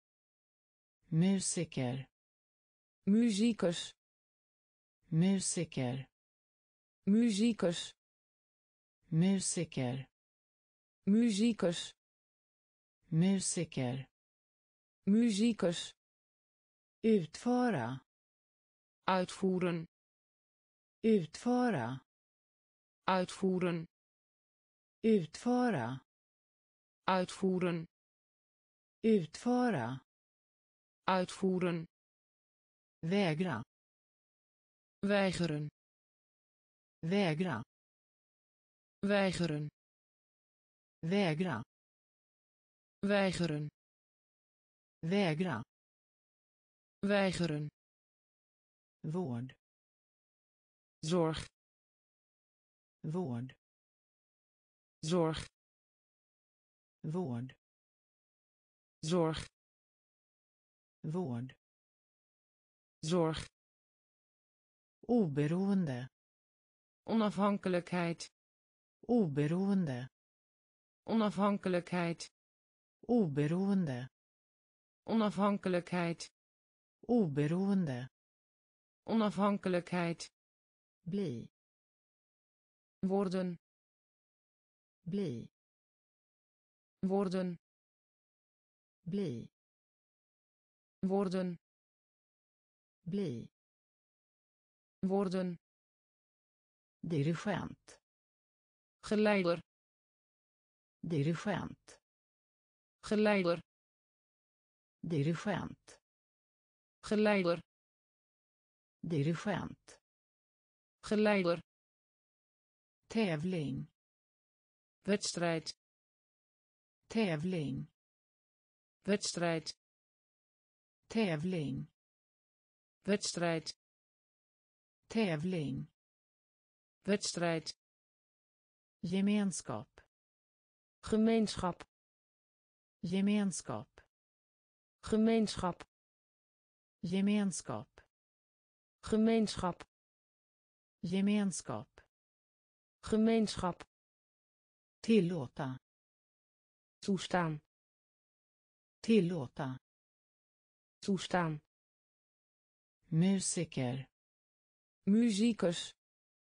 musiker, muzikus, musiker, muzikus, musiker, muzikus, musiker, muzikus, utföra, uitvoeren, utföra, uitvoeren, utföra, uitvoeren, utföra, uitvoeren, vägra, weigeren, vägra, weigeren, vägra, weigeren, vägra, weigeren, vård, zorg, vård, zorg, vård, zorg, vård, zorg, oberoende, onafhankelijkheid, oberoende, onafhankelijkheid, oberoende, onafhankelijkheid, oberoende, onafhankelijkheid, bli, worden, bli, worden, bli, worden, bli, worden, dirigent, geleider, dirigent, geleider, dirigent, geleider, dirigent, geleider, tävling, wedstrijd, tävling, wedstrijd, tävling, wedstrijd, tävling, wedstrijd, gemenskap, gemeenschap, gemenskap, gemeenschap, gemenskap, gemeenschap, gemenskap, gemeenschap, tillåta, toestaan, tillåta, toestaan, musiker, muzikus,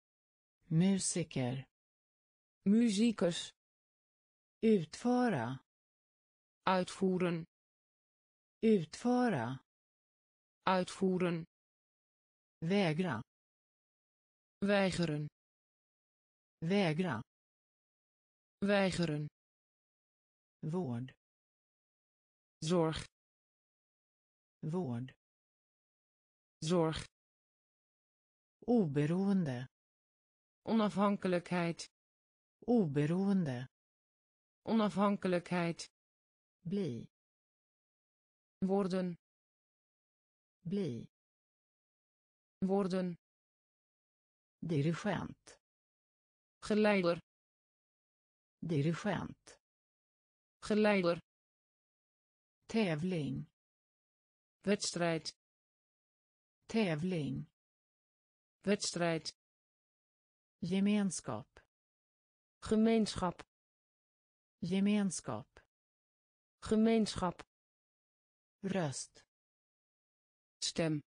musiker, muzikus, utföra, uitvoeren, utföra, uitvoeren, vägra, weigeren, vägra, weigeren, vård, zorg, vård, zorg, oberoende, onafhankelijkheid, oberoende, onafhankelijkheid, bli, worden, bli, worden, dirigent, geleider, dirigent, geleider, tävling, wedstrijd, tävling, wedstrijd, gemenskap, gemeenschap, gemenskap, gemeenschap, röst, stem,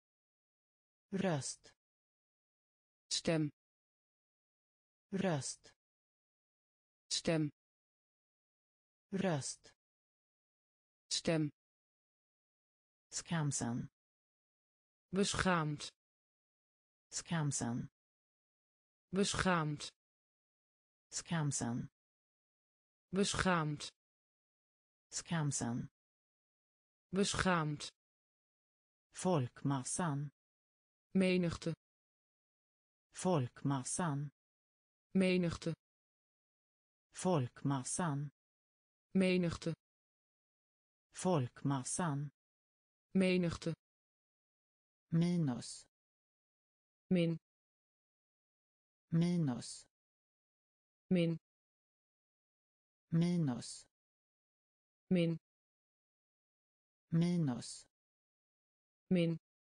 röst, stem, röst, stem, röst, stem, skamsen, beschaamd, skamsen, beschaamd, skamsen, beschaamd, skamsen, beschaamd, folkmassan, menigte, folkmassan, menigte, folkmassan, menigte, folkmassan, menigte, minus, min, minus, min, minus, min, minus, min,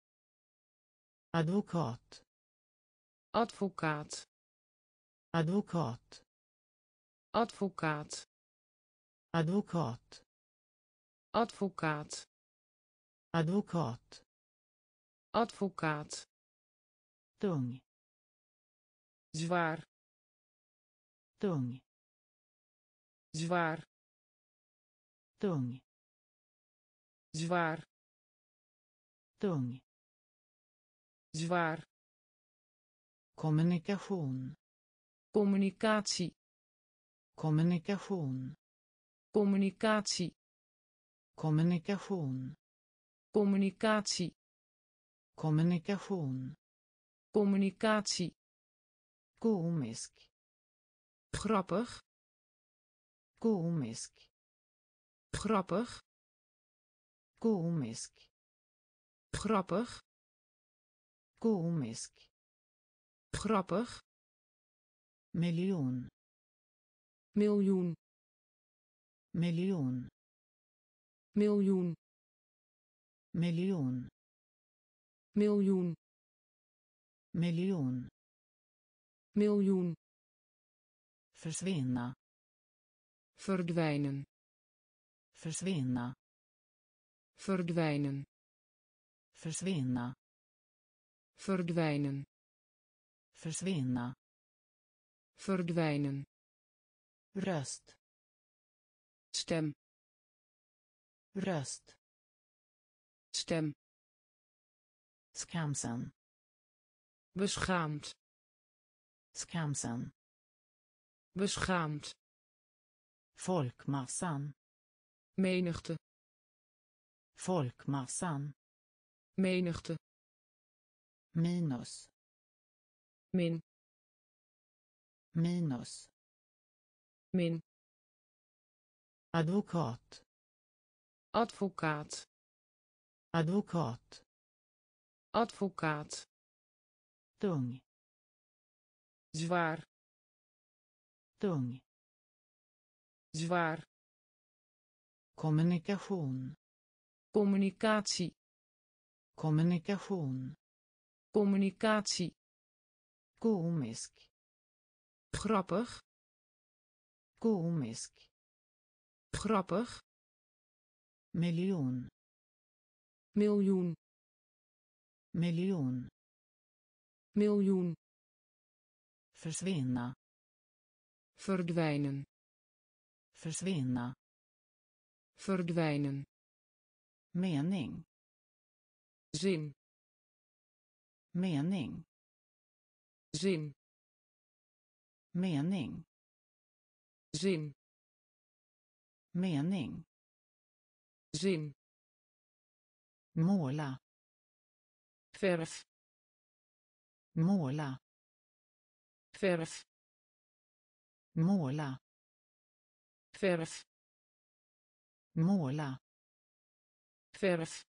advokat, advocaat, advokat, advocaat, advokat, advocaat, advokat, advocaat, tung, zwaar, tung, zwaar, tung, zwaar, tung, zwaar, kommunikation, communicatie, kommunikation, communicatie, kommunikation, communicatie, kommunikation, communicatie, komisk, grappig, komisk, grappig, komisk, grappig, komisk, grappig, miljoen, miljoen, miljoen, miljoen, miljoen, miljoen, miljoen, miljoen, försvinna, verdwijnen, försvinna, verdwijnen, försvinna, verdwijnen, försvinna, verdwijnen, röst, stem, röst, stem, skamsen, beschaamd, skamsen, beschaamd, folkmassan, menigte, folkmassan, menigte, minus, min, minus, min, advokat, advocaat, advokat, advocaat, tung, zwaar, tung, zwaar, kommunikation, communicatie, kommunikation, communicatie, komisk, grappig, komisk, grappig, miljoen, miljoen, miljoen, miljoen, försvinna, verdwijnen, försvinna, verdwijnen, mening, zin, mening, zin, mening, zin, mening, zin, måla, verf, måla, verf, måla, verf, måla, verf,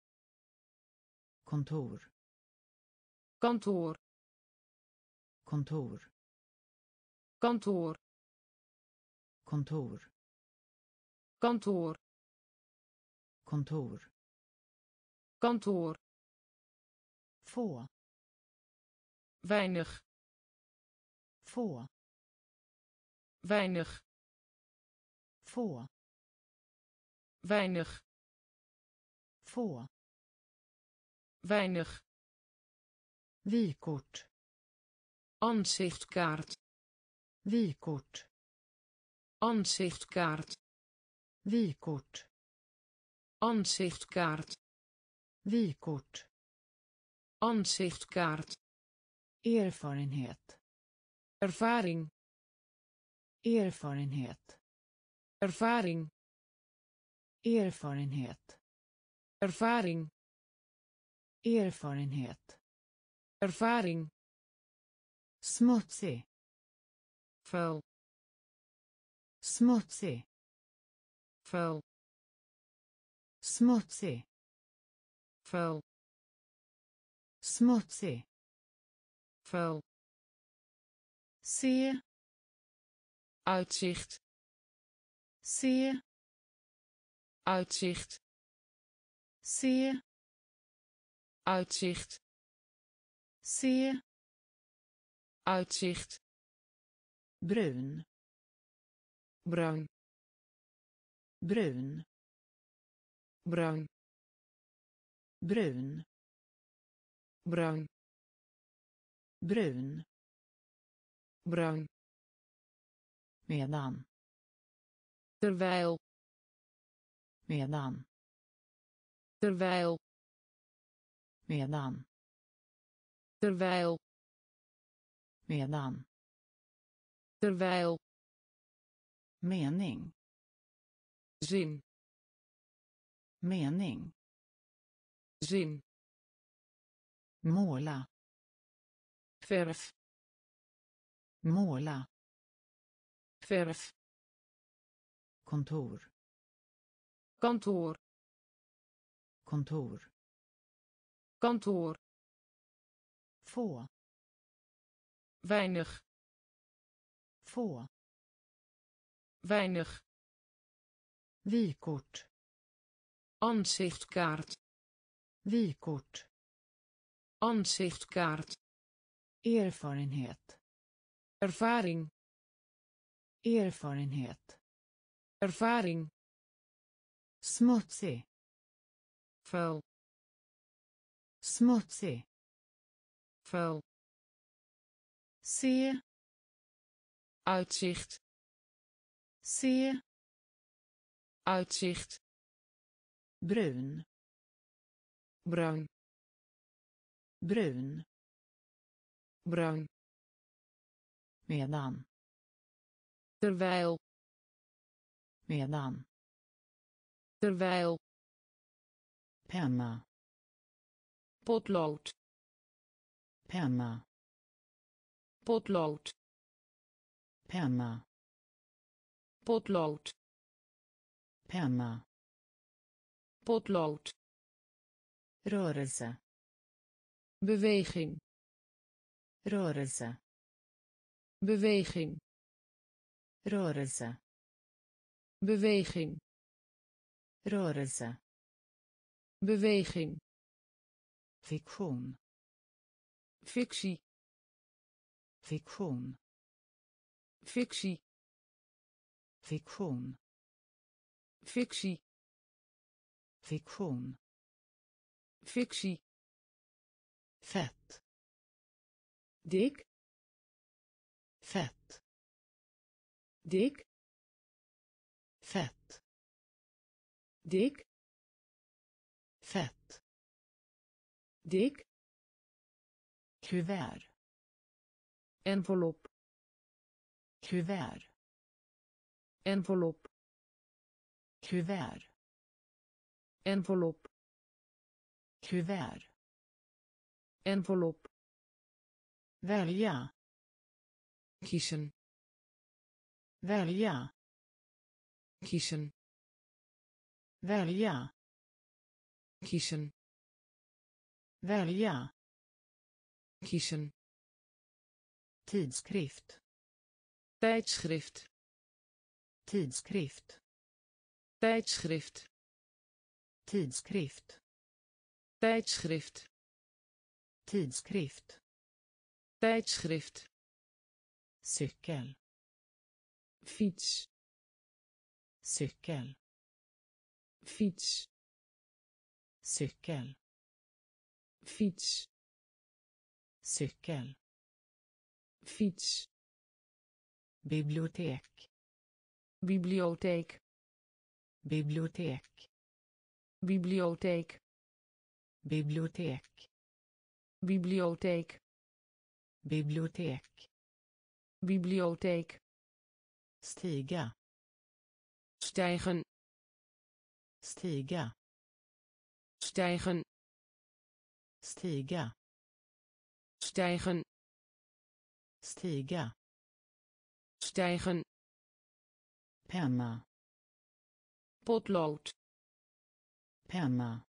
kontor, kantoor, kontor, kantoor, kontor, kantoor, kontor, kantoor, få, weinig, få, weinig, få, weinig, få, weinig, vykort, ansichtkaart, vykort, ansichtkaart, vykort, ansichtkaart, vykort, ansichtkaart, erfarenhet, ervaring, erfarenhet, ervaring, erfarenhet, ervaring, erfarenhet, ervaring, smutsig, vuil, smutsig, vuil, smutsig, vuil, smutsig, vuil, se, uitzicht, se, uitzicht, se, uitzicht, se, uitzicht, brun, bruin, brun, bruin, brun, bruin, brun, bruin, medan, terwijl, medan, terwijl, medan, terwijl, medan, terwijl, mening, zin, mening, zin, måla, verf, måla, verf, kontor, kantoor, kontor, kantoor, få, weinig, få, weinig, vykort, ansichtkaart, vykort, ansichtkaart, erfarenhet, ervaring, erfarenhet, ervaring, smutsig, vuil, smutsig, vuil, se, uitzicht, se, uitzicht, brun, bruin, brun, bruin, medan, terwijl, medan, terwijl, penna, potlood, penna, potlood, penna, potlood, penna, potlood, rörelse, beweging, rörelse, beweging, rörelse, beweging, rörelse, beweging, fiktion, fictie, fiktion, fictie, fiktion, fictie, fiktion, fictie, fett, dik, fett, dik, fett, dik, fett, dik, kuvert, envelop, kuvert, envelop, kuvert, envelop, kuvert, envelop, välja, kiezen, välja, kiezen, välja, kiezen, välja, kiezen, tidskrift, tijdschrift, tidskrift, tijdschrift, tidskrift, tijdschrift, tidskrift, tijdschrift, cykel, fiets, cykel, fiets, cykel, fiets, cykel, fiets, bibliotek, bibliotheek, bibliotek, bibliotheek, bibliotek, bibliotheek, bibliotek, bibliotheek, stiga, stijgen, stiga, stijgen, stiga, stijgen, stiga, stijgen, penna, potlood, penna,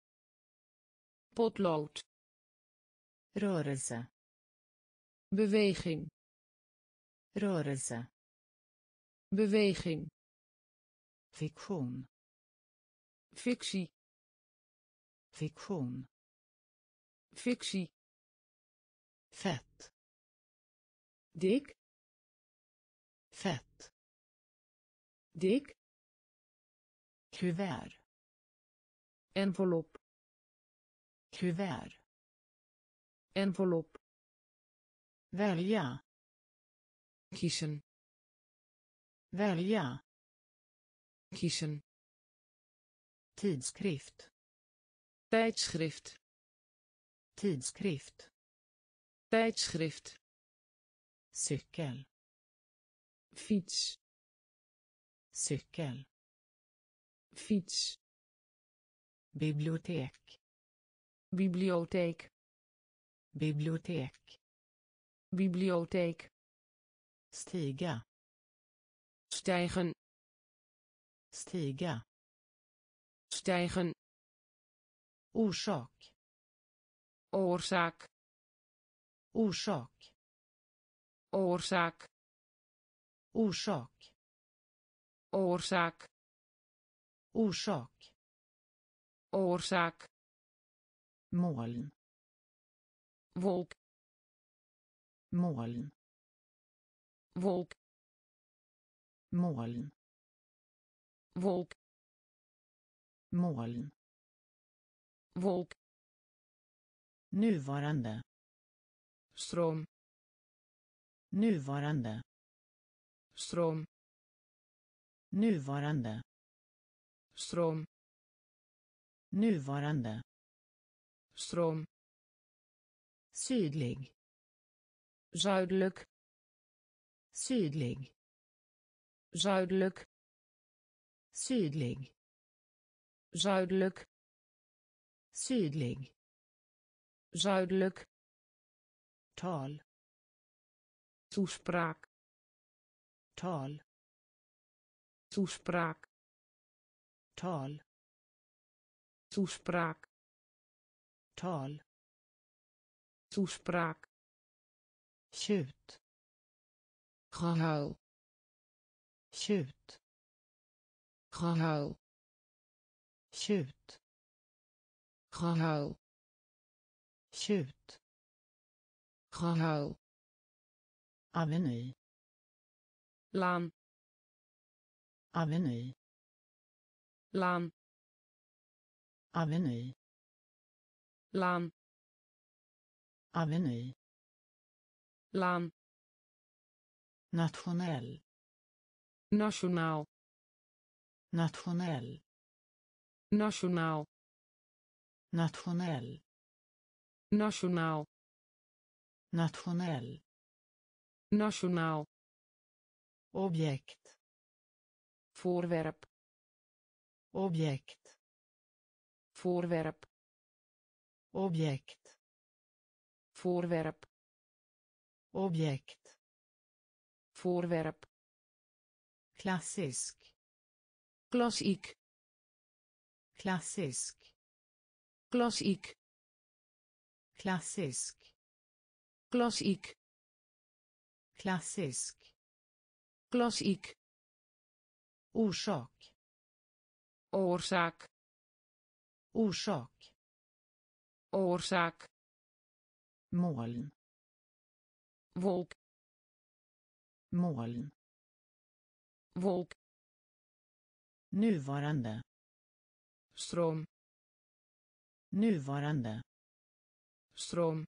potlood, rörelse, beweging, rörelse, beweging, fiktion, fictie, fiktion, fictie, fett, dik, fett, dik, kuvert, envelop, kuvert, envelop, välja, kiezen, välja, kiezen, tidskrift, tijdschrift, tidskrift, tijdschrift, cykel, fiets, cykel, fiets, bibliotek, bibliotheek, bibliotek, bibliotheek, stiga, stijgen, stiga, stijgen, orsak, oorzaak, orsak, oorzaak, orsak, oorzaak, orsak, oorzaak, moln, wolk, moln, wolk, moln, wolk, moln, wolk, nuvarande, stroom, nuvarande, stroom, nuvarande, stroom, nuvarande, stroom, sydlig, zuidelijk, sydlig, zuidelijk, sydlig, zuidelijk, sydlig, zuidelijk, tal, toespraak, tal, toespraak, tal, toespraak, tal, toespraak, tjut, gehuil, tjut, gehuil, tjut, gehuil, tjut, gehuil, aveny, laan, aveny, laan, aveny, laan, aveny, laan, nationell, nationaal, nationell, nationaal, nationell, nationaal, nationell, nationaal, objekt, voorwerp, objekt, voorwerp, objekt, voorwerp, objekt, voorwerp, klassisk, klassiek, klassisk, klassiek, klassisk, klassiek, klassisk, klassiek, orsak, oorzaak, orsak, oorzaak, moln, wolk, moln, wolk, nuvarande, stroom, nuvarande, stroom,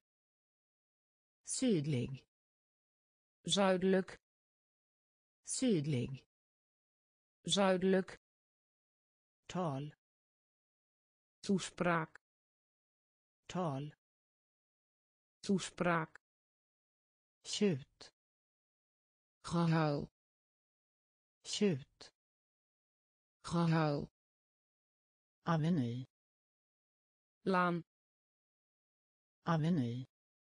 sydlig, zuidelijk, sydlig, zuidelijk, tal, toespraak, tal, toespraak, tjut, gehuil, tjut, gehuil, aveny, laan, aveny,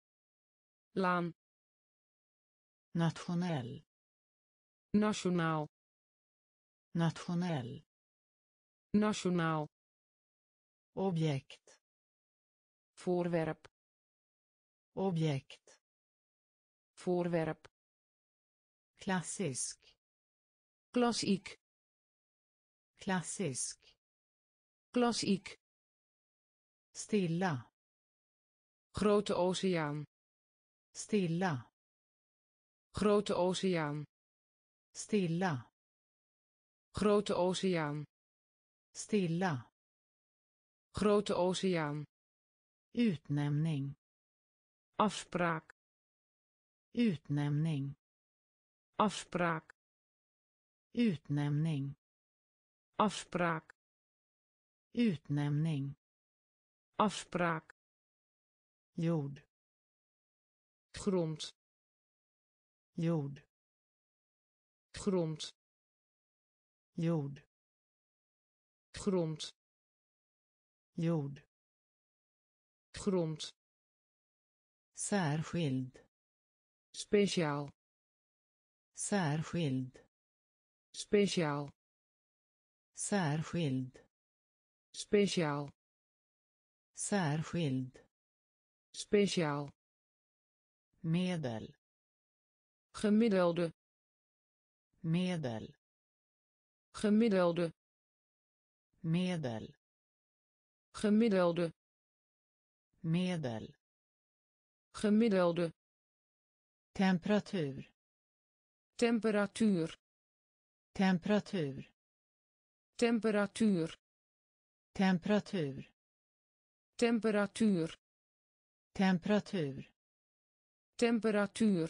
laan, nationell, nationaal, nationell, nationaal, objekt, voorwerp, objekt, voorwerp, klassisk, klassiek, klassisk, klassiek, stilla, grote oceaan, stilla, grote oceaan, stilla, grote oceaan, stilla, grote oceaan, utnämning, afspraak, utnämning, afspraak, utnämning, afspraak, utnämning, afspraak, jord, grond, jord, grond, jord, grond, jord, grond, särskild, speciaal, särskild, speciaal, särskild, speciaal, särskild, speciaal, medel, gemiddelde, medel, gemiddelde, medel, gemiddelde, medel, gemiddelde, temperatur, temperatuur, temperatur, temperatuur, temperatur, temperatuur, temperatur, temperatuur,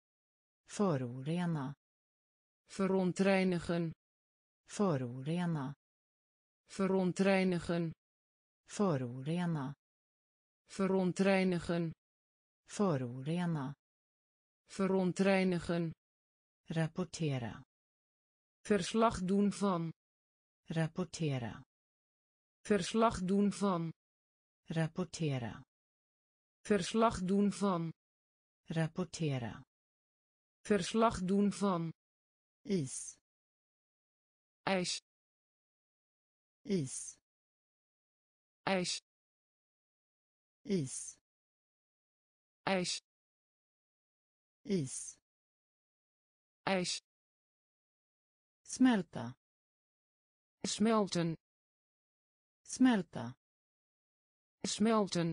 förorena, verontreinigen, förorena, verontreinigen, förorena, verontreinigen, förorena, verontreinigen, rapportera, verslag doen van, rapportera, verslag doen van, rapportera, verslag doen van, rapportera, verslag doen van, is, ijs, is, ijs, is, ijs, is, ijs, smälta, smelten, smälta, smelten,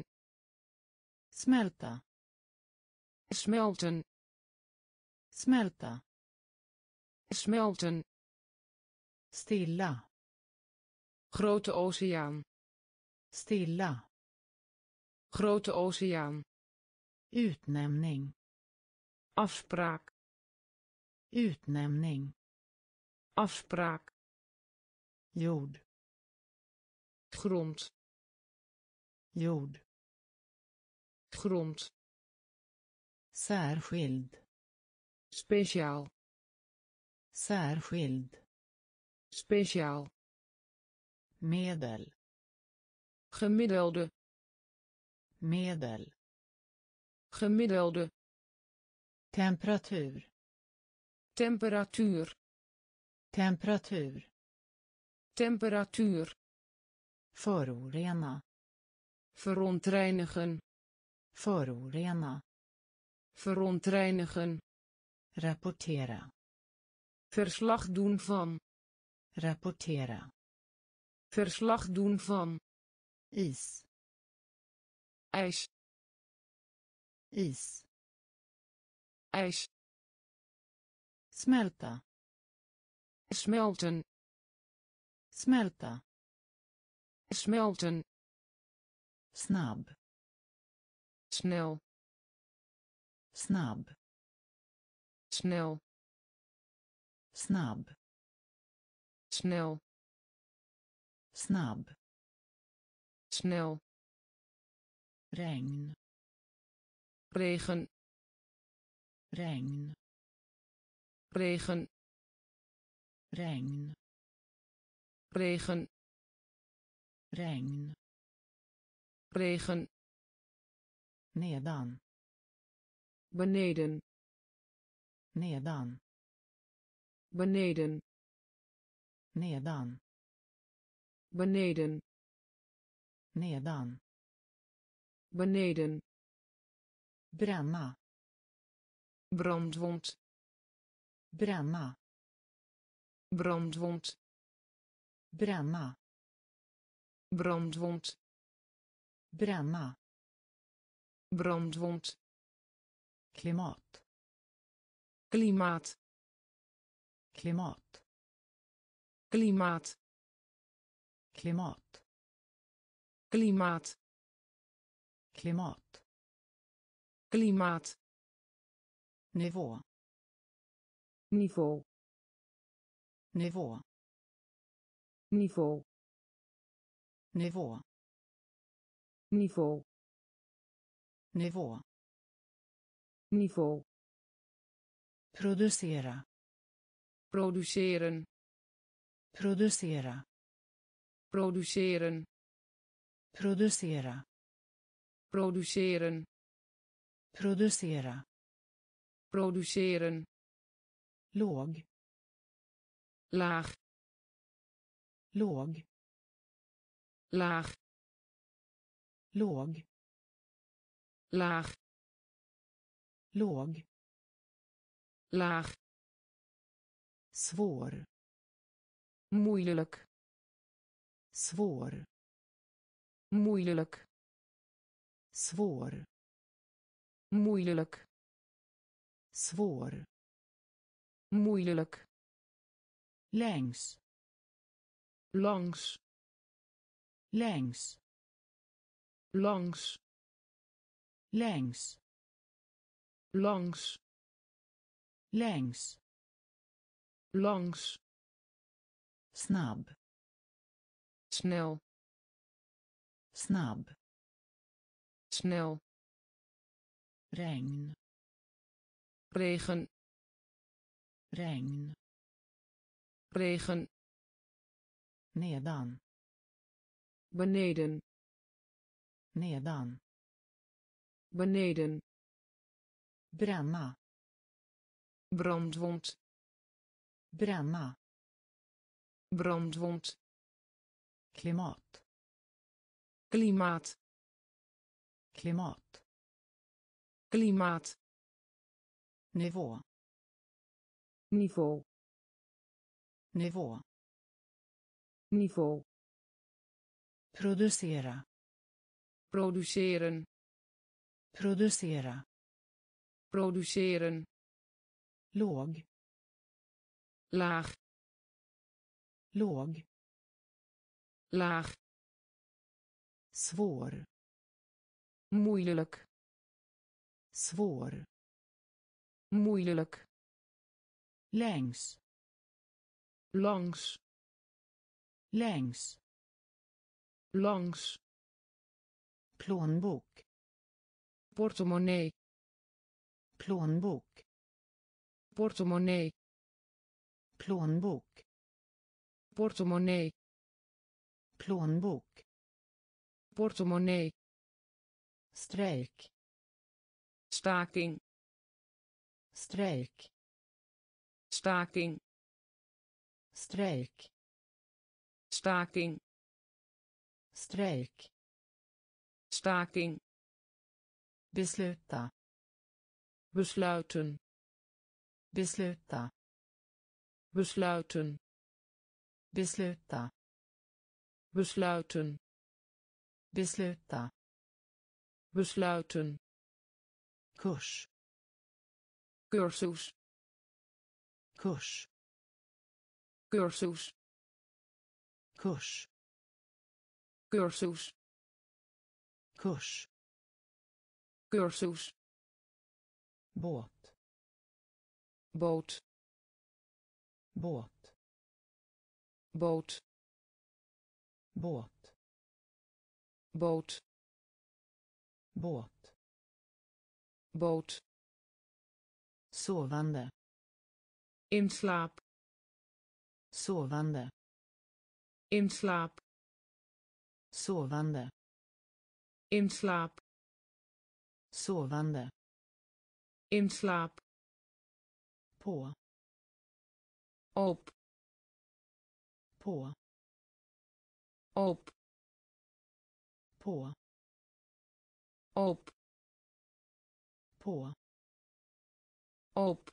smälta, smelten, smälta, smelten, stilla, grote oceaan, stilla, grote oceaan, utnämning, afspraak, utnämning, afspraak, jord, grond, jord, grond, särskild, speciaal, särskild, speciaal, medel, gemiddelde, medel, gemiddelde, temperatur, temperatuur, temperatur, temperatuur, förorena, verontreinigen, förorena, verontreinigen, rapportera, verslag doen van, rapportera, verslag doen van, is, ijs, is, ijs, smälta, smelten, smälta, smelten, snabb, snel, snabb, snel, snabb, snel, snabb, snel, regn, regen, regn, regen, regn, regen, regn, regen, nedan, beneden, nedan, beneden, nedan, beneden, nedan, beneden, bränna, brandwond, bränna, brandwond, bränna, brandwond, bränna, brandwond, klimat, klimaat, klimat, klimaat, klimat, klimaat, klimat, klimaat, nivå, niveau, nivå, niveau, nivå, niveau, nivå, niveau, producera, produceren, producera, produceren, producera, produceren, producera, produceren, låg, laag, låg, laag, låg, laag, låg, laag, svår, moeilijk, svår, moeilijk, svår, moeilijk, svår, moeilijk, längs, langs, längs, langs, längs, langs, längs, langs, snabb, snel, snabb, snel, regn, regen, regn, regen, nedan, beneden, nedan, beneden, bränna, brandwond, bränna, brandwond, klimat, klimaat, klimat, klimaat, nivå, niveau, nivå, niveau, producera, produceren, producera, produceren, låg, laag, låg, laag, svår, moeilijk, svår, moeilijk, längs, langs, längs, langs, plånbok, portemonnee, plånbok, portemonnee, plånbok, portemonnee, plånbok, portemonnee, strejk, staking, strejk, staking, strejk, staking, strejk, staking, besluta, besluiten, besluta, besluiten, besluta, besluiten, besluta, besluiten, kurs, cursus, kurs, cursus, kurs, cursus, kurs, cursus, båt, boot, båt, boot, båt, boot, båt, boot, sovande, in slaap, sovande, in slaap, sovande, in slaap, sovande, in slaap, på, op, på, op, på, op, på, op,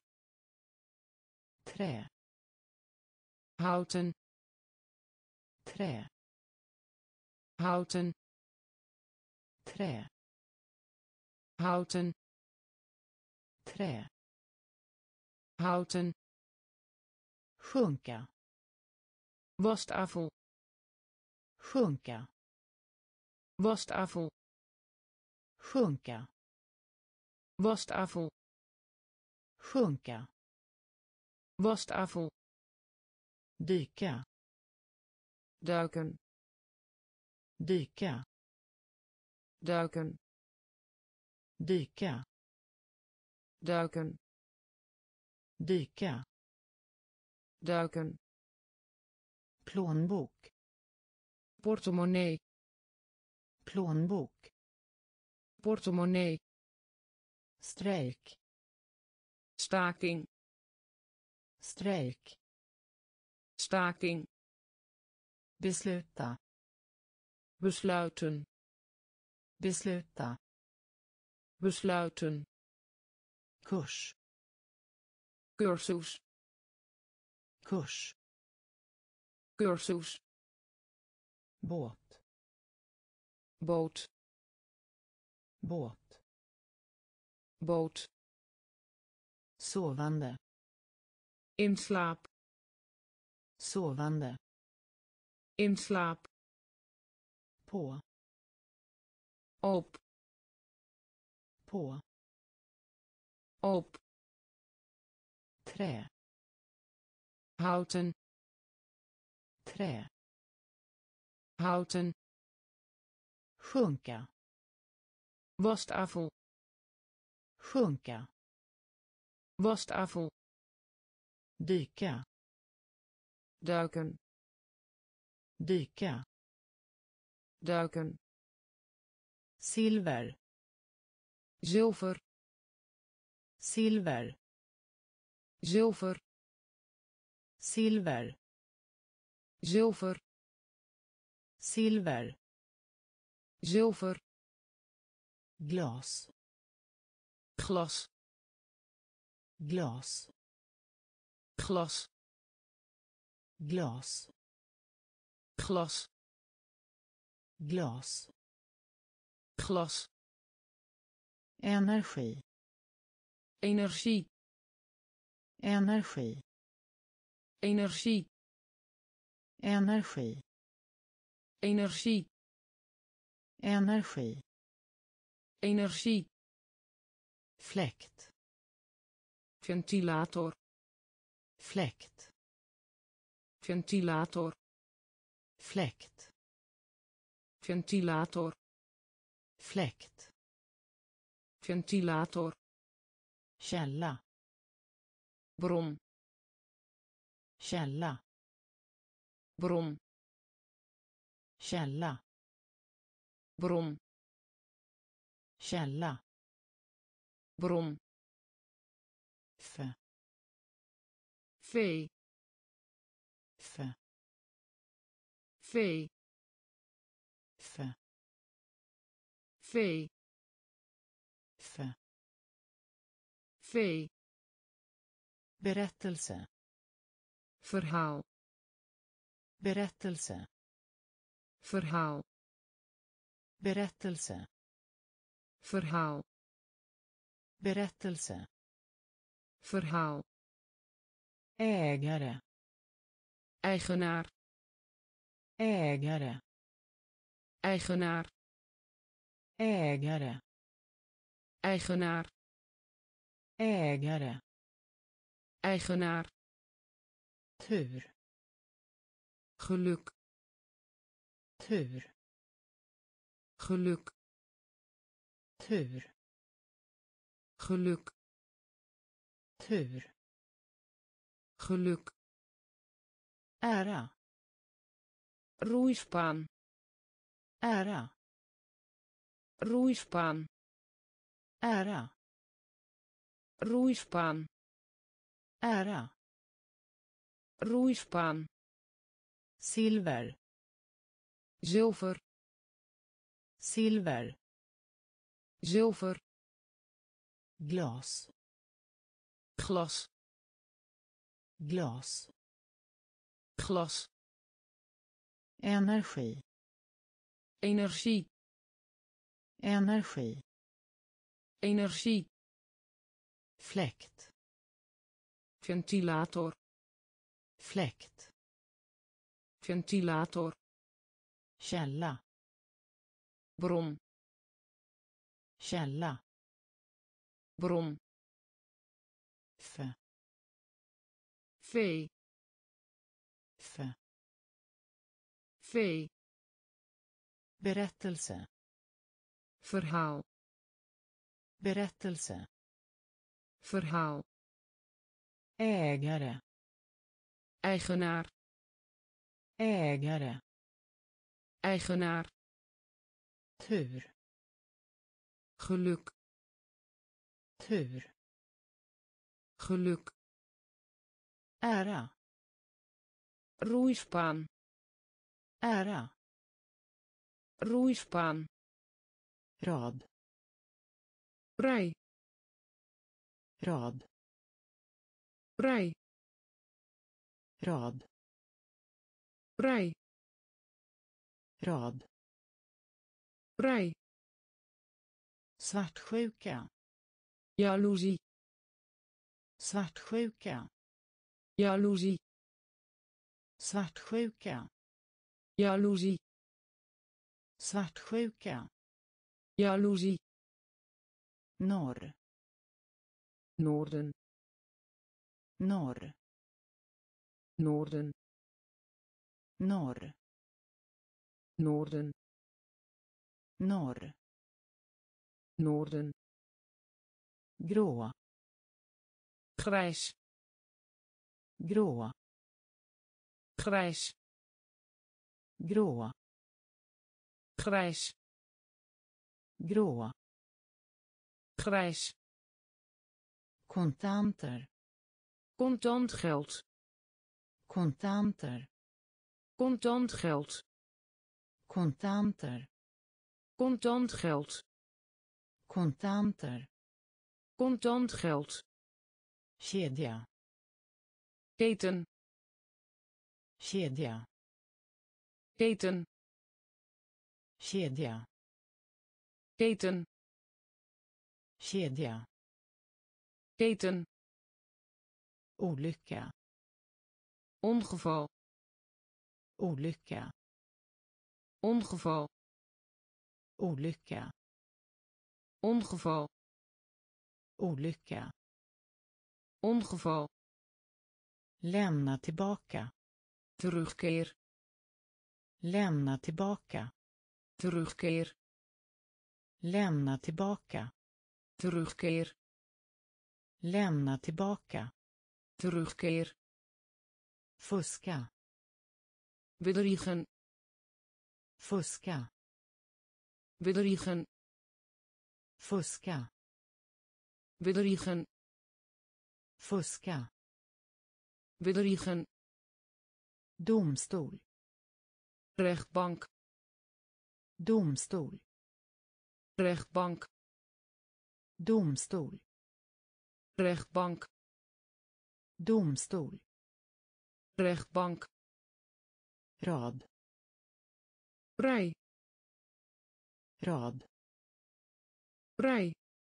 trä, houten, trä, houten, trä, houten, trä, houten, sjunka, wastafel, sjunka, wastafel, sjunka, wastafel, sjunka, wastafel, dyka, duiken, dyka, duiken, dyka, duiken, dyka, duiken, plånbok, portemonnee, plånbok, portemonnee, strejk, staking, strejk, staking, besluta, besluiten, besluta, besluiten, kurs, cursus, kurs, cursus, båt, boot, båt, boot, sovande, in slaap, sovande, in slaap, på, op, på, op, trä, houten, trä, houten, sjunka, wastafel, sjunka, wastafel, dyka, duiken, dyka, duiken, silver, zilver, silver, zilver, silver, zilver, silver, zilver, glas, glas, glas, glas, glas, glas, glas, glas, energi, energie, energi, energie, energi, energie, energi, energie, fläkt, ventilator, fläkt, ventilator, fläkt, ventilator, fläkt, ventilator, källa, bron, källa, bron, källa, bron, källa, bron, f, vee, f, vee, f, vee, f, vee, berättelse, verhaal, berättelse, verhaal, berättelse, verhaal, berättelse, verhaal, ägare, eigenaar, ägare, eigenaar, ägare, eigenaar, ägare, eigenaar, tur, geluk, tur, geluk, tur, geluk, tur, geluk, ära, roeispaan, ära, roeispaan, ära, roeispaan, ära, roeispaan, silver, zilver, silver, zilver, glas, glas, glas, glas, energi, energie, energi, energie, fläkt, ventilator, fläkt, ventilator, källa, bron, källa, bron, f, vee, f, vee, berättelse, verhaal, berättelse, verhaal, ägare, eigenaar, ägare, eigenaar, tur, geluk, tur, geluk, ära, roeispaan, ära, roeispaan, rad, rij, rad, rij, rad, rij, rad, rij, svartsjuka, jaloezie, svartsjuka, jaloezie, svartsjuka, jaloezie, svartsjuka, jaloezie, norr, noorden, norr, noorden, norr, noorden, norr, noorden, grå, grijs, grå, grijs, grå, grijs, grå, grijs, kontanter, contant geld, kontanter, contant geld, kontanter, contant geld, kontanter, contant geld, kedja, keten, kedja, keten, kedja, keten, kedja, keten, olycka, ongeval, olycka, ongeval, olycka, ongeval, olycka, ongeval, lämna tillbaka, terugkeer, lämna tillbaka, terugkeer, lämna tillbaka, terugkeer, lämna tillbaka, terugkeer, fuska, bedriegen, fuska, bedriegen, fuska, bedriegen, fuska, bedriegen, domstol, rechtbank, domstol, rechtbank, domstol, rechtbank, domstol, rechtbank, rad, rij, rad, rij,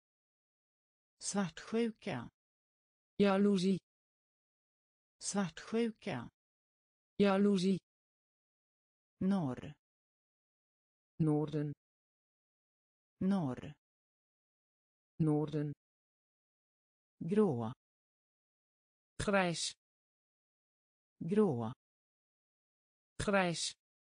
svartsjuka, jaloezie, svartsjuka, jaloezie, norr, noorden, norr, noorden, grå, grijs, grå, grijs,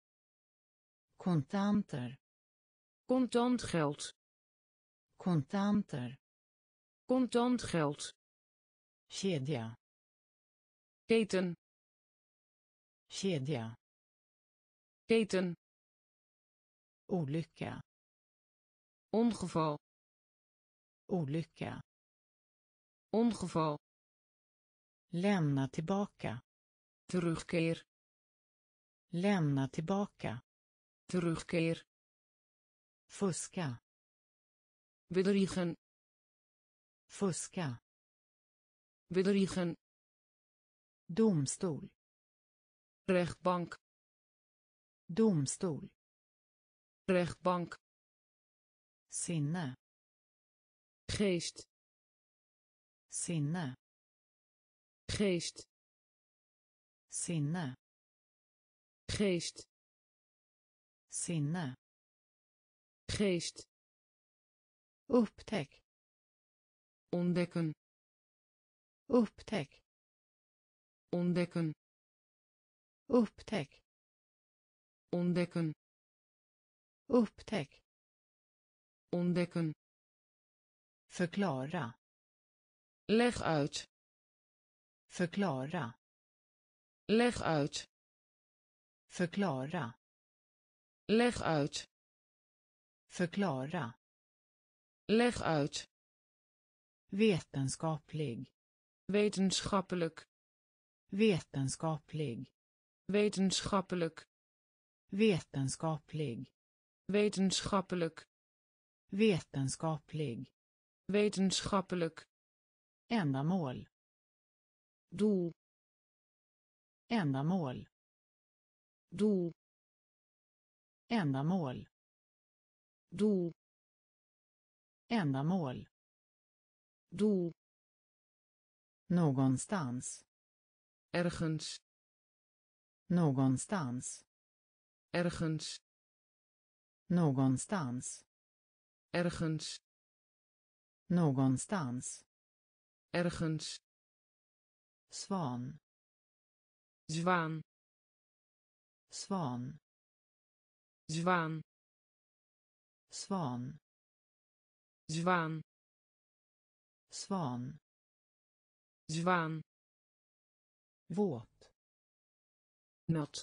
kontanter, contant geld, kontanter, contant geld, kedja, keten, kedja, keten, olycka, ongeval, olycka, ongeval, lämna tillbaka, terugkeer, lämna tillbaka, terugkeer, fuska, bedriegen, fuska, bedriegen, domstol, rechtbank, domstol, rechtbank, sinne, geest, sinne, geest, sinne, geest, sinne, geest, upptäck, ontdekken, upptäck, ontdekken, upptäck, ontdekken, upptäck, ontdekken, förklara, leg uit, förklara, leg uit, förklara, leg uit, förklara, leg uit, vetenskaplig, wetenschappelijk, vetenskaplig, wetenschappelijk, vetenskaplig, wetenschappelijk, vetenskaplig, wetenschappelijk, ändamål, doel, ändamål, doel, ändamål, doel, ändamål, doel, någonstans, ergens, någonstans, ergens, någonstans, ergens, någonstans, ergens, svan, zwaan, svan, zwaan, svan, zwaan, svan, zwaan, våt, nat,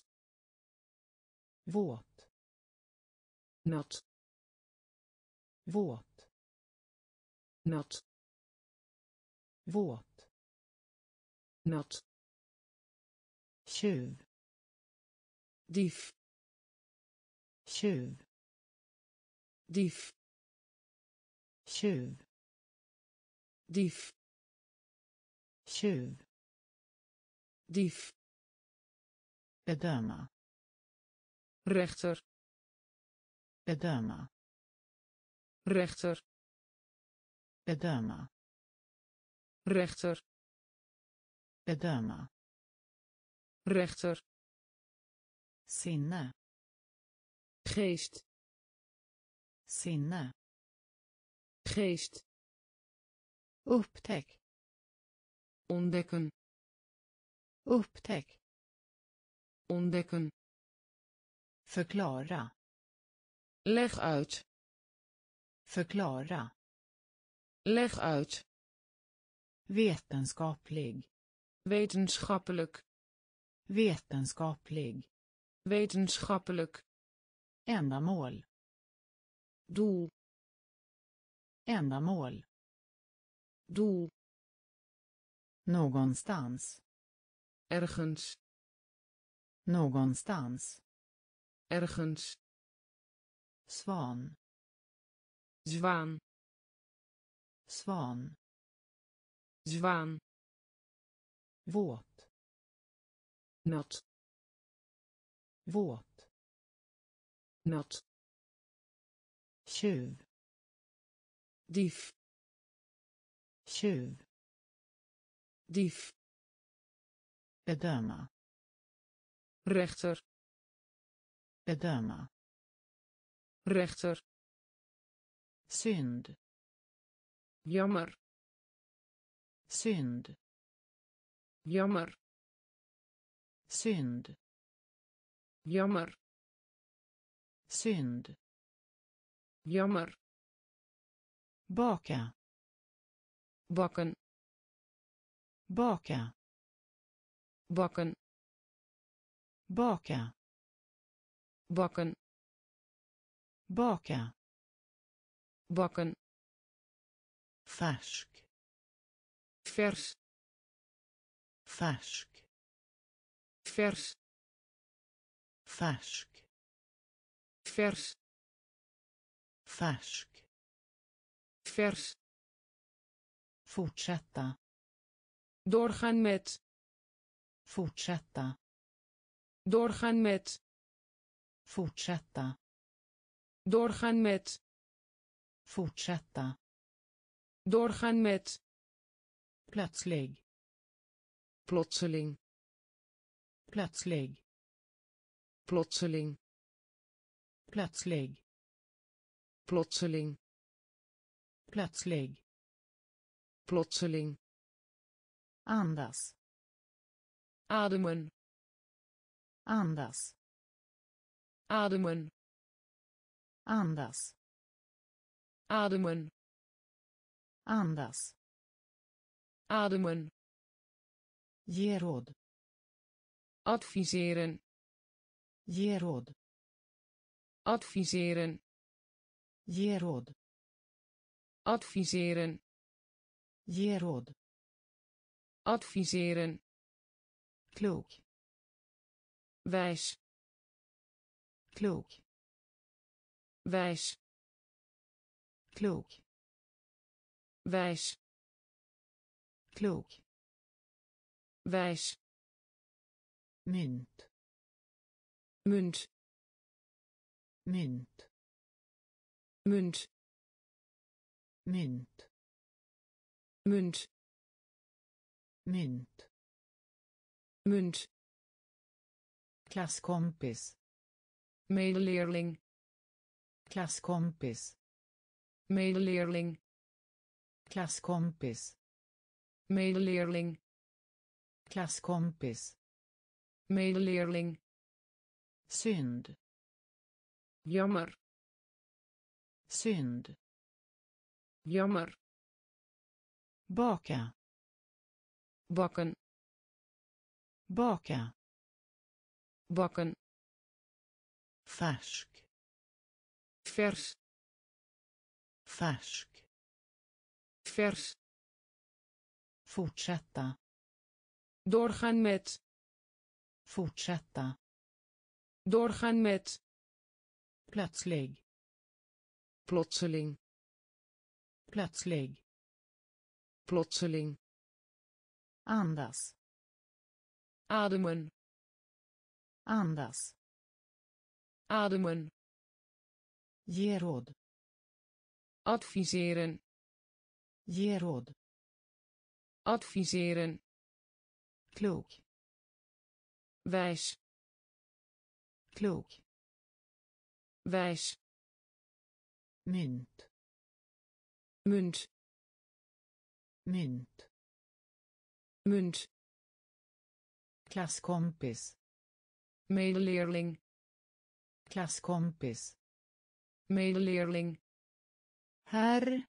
våt, nat, våt, nat, våt, nat, tjuv, dief, tjuv, dief, tjuv, dief, tjuv, dief, bedöma, rechter, bedöma, rechter, bedöma, rechter, bedöma, rechter, sinne, geest, sinne, geest, upptäck, ontdekken, upptäck, ontdekken, förklara, leg uit, förklara, leg uit, vetenskaplig, wetenschappelijk, vetenskaplig, wetenschappelijk, ändamål, doel, ändamål, doel, någonstans, ergens, någonstans, ergens, svan, zwaan, svan, zwaan, våt, nat, våt, nat, tjuv, dief, tjuv, dief, bedöma, rechter, bedöma, rechter, synd, jammer, synd, jammer, synd, jammer, synd, jammer, baka, bakken, baka, bakken, baka, bakken, baka, bakken, färsk, vers, färsk, vers, färsk, vers, färsk, vers, fortsätta, doorgaan met, fortsätta, doorgaan met, fortsätta, doorgaan met, fortsätta, doorgaan met, plötslig, plotseling, plötslig, plotseling, plötslig, plotseling, plötslig, plotseling, andas, ademen, andas, ademen, andas, ademen, andas, ademen, ge råd, adviseren, ge råd, adviseren, ge råd, adviseren, ge råd, adviseren, klok, wijs, klok, wijs, klok, wijs, klok, wijs, mynt, munt, mynt, munt, mynt, munt, mynt, munt, klasskompis, medeleerling, klasskompis, medeleerling, klasskompis, medeleerling, klasskompis, medeleerling, synd, jammer, synd, jammer, baka, bakken, baka, bakken, färsk, vers, färsk, vers, fortsätta, doorgaan met, fortsätta, doorgaan met, plötslig, plotseling, plötslig, plotseling, andas, ademen, andas, ademen, ge råd, adviseren, ge råd, adviseren, klok, wijs, klok, wijs, mynt, munt, mynt, munt, klasskompis, medeleerling, klasskompis, medeleerling, herr,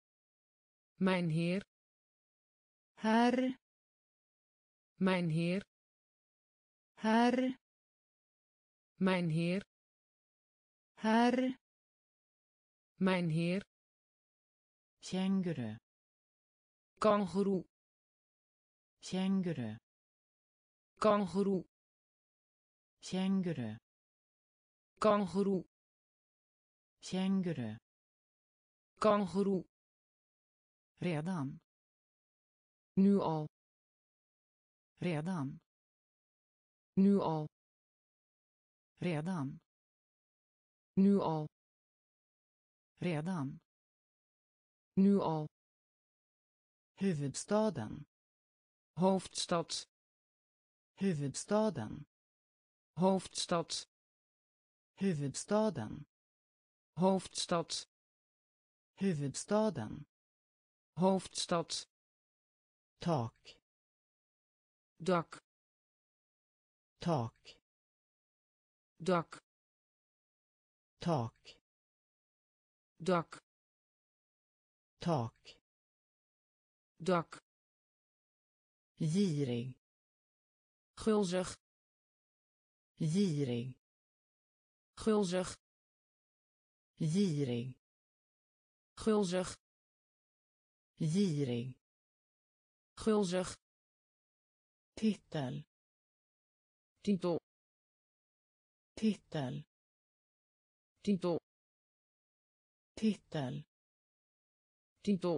mijn heer, herr, mijn heer, herr, mijn heer, herr, mijn heer, känguru, kangoeroe, känguru, kangoeroe, känguru, kangoeroe, känguru, kangoeroe, redan, nu al, redan, nu al, redan, nu al, redan, nu al, huvudstaden, hoofdstad, huvudstaden, hoofdstad, huvudstaden, hoofdstad, huvudstaden, hoofdstad, tak, dak, tak, dak, tak, dak, tak, dak, girig, gulzig, girig, gulzig, girig, gulzig, girig, gulzig, titel, titel, titel, titel, titel, titel,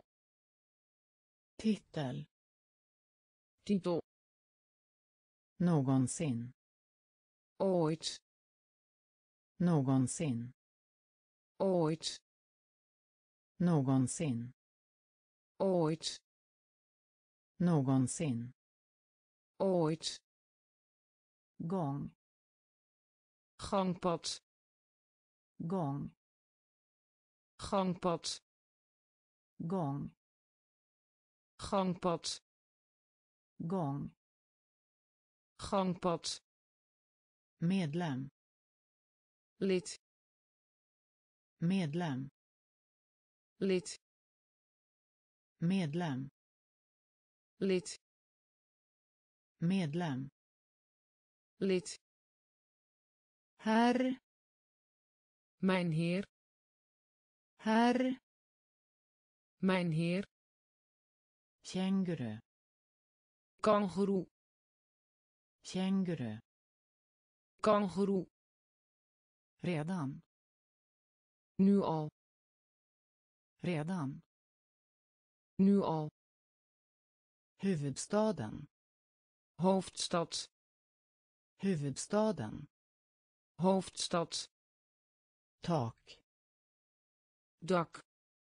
titel, titel, någonsin, ooit, någonsin, ooit, någonsin, ooit, någonsin, ooit, gång, gangpad, gång, gangpad, gång, gangpad, gång, gangpad, medlem, lid, medlem, lid, medlem, lid, medlem, lid, herr, mijn heer, herr, mijn heer, känguru, kangoeroe, känguru, kangoeroe, redan, nu al, redan, Nu al. Huvudstaden. Hoofdstad. Huvudstaden. Hoofdstad. Tak. Dak.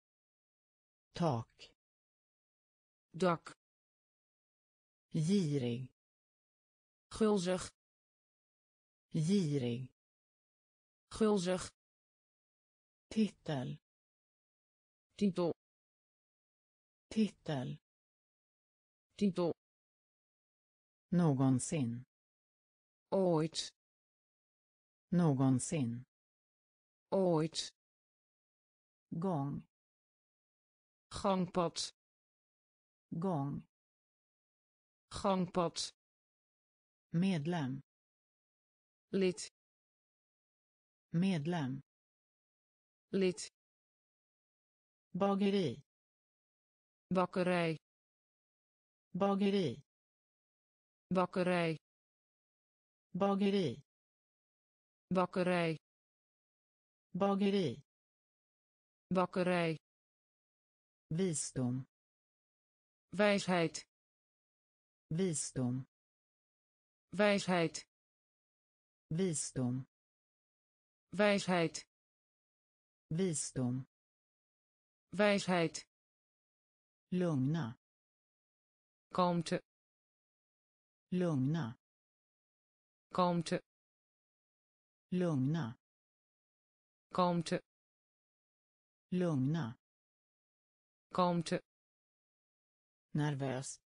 Tak. Dak. Girig. Gulzig. Girig. Gulzig. Titel. Titel. Titel. Titel. Någonsin. Ooit. Någonsin. Ooit. Gång. Gangpad. Gång. Gangpad. Medlem. Lid. Medlem. Lid. Bageri. Bakkerij. Bageri. Bakkerij. Bageri. Bakkerij. Bageri. Bakkerij. Visdom. Wijsheid. Visdom. Wijsheid. Visdom. Wijsheid. Visdom. Wijsheid. Lugna. Kalmte. Lugna. Kalmte. Lugna. Kalmte. Lugna. Kalmte. Nervös.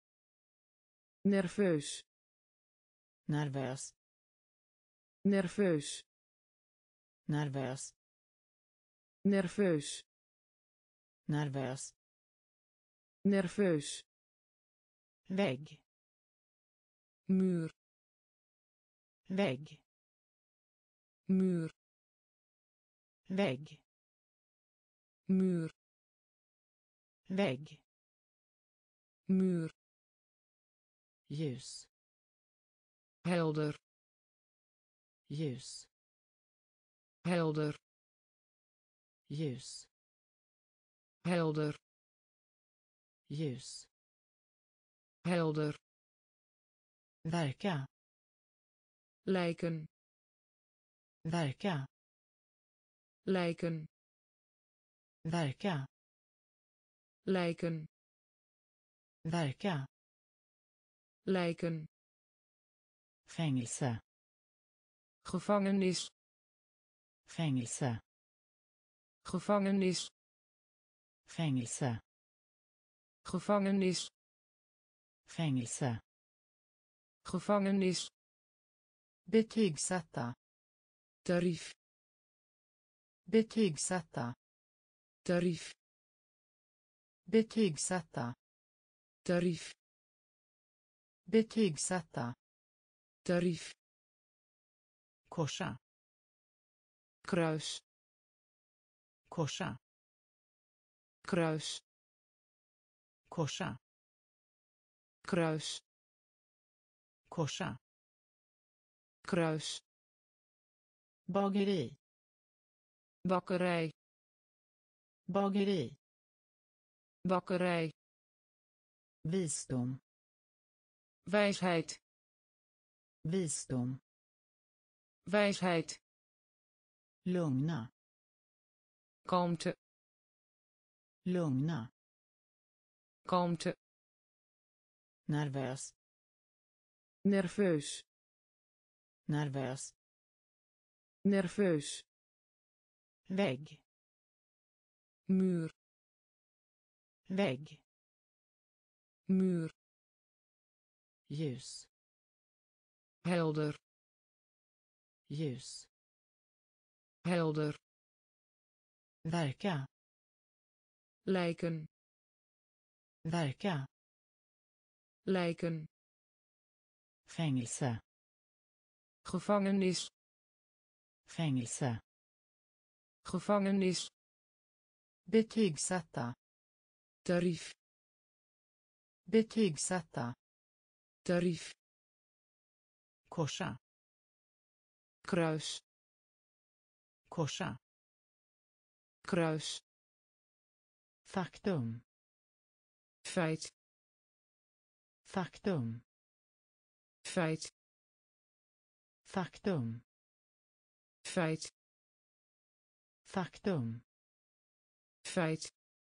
Nerveus. Nervös. Nerveus. Nervös. Nerveus. Nervös. Nerveus. Vägg. Muur. Vägg. Muur. Vägg. Muur. Vägg. Muur. Ljus. Helder. Ljus. Helder. Ljus. Helder. Ljus. Helder. Verka. Lijken. Verka. Lijken. Verka. Lijken. Verka. Lijken. Fängelse. Gevangenis. Fängelse. Gevangenis. Fängelse. Gevangenis. Fängelse. Gevangenis. Betygsätta. Tarief. Betygsätta. Tarief. Betygsätta. Tarief. Betygsätta. Tarief. Korsa. Kruis. Korsa. Kruis. Korsa. Kruis. Korsa. Kruis. Bageri. Bakkerij. Bageri. Bakkerij. Visdom. Wijsheid. Visdom. Wijsheid. Lugna. Kalmte. Lugna. Kalmte. Nervös. Nerveus. Nervös. Nerveus. Vägg. Muur. Vägg. Muur. Ljus. Helder. Ljus. Helder. Verka. Lijken. Verka. Lijken. Fängelse. Gevangenis. Fängelse. Gevangenis. Betygsätta. Tarief. Betygsätta. Tarief. Korsa. Kruis. Korsa. Kruis. Faktum. feit, faktum, feit, faktum, feit, faktum, feit,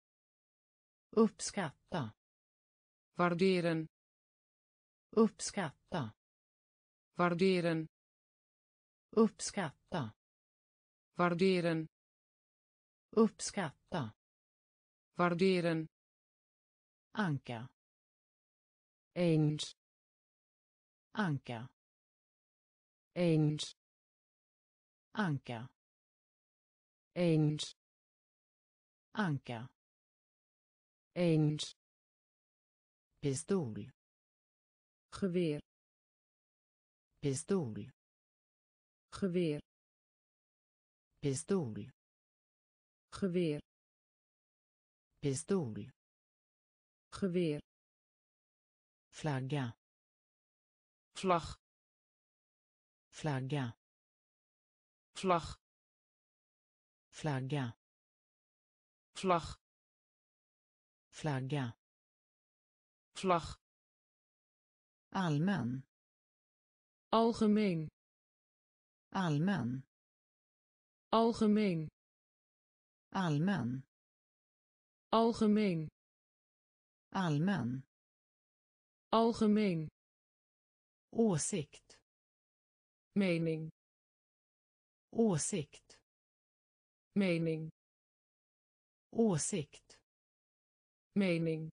uppskatta, waarderen, uppskatta, waarderen, uppskatta, waarderen, uppskatta, waarderen, anka, eens, anka, eens, anka, eens, anka, eens, pistol, geweer, pistol, geweer, pistol, geweer, pistol, geweer, flagga, vlag, flagga, vlag, flagga, vlag, flagga, vlag, allmän, algemeen, allmän, algemeen, allmän, algemeen, allmän, algemeen, åsikt, mening, åsikt, mening, åsikt, mening,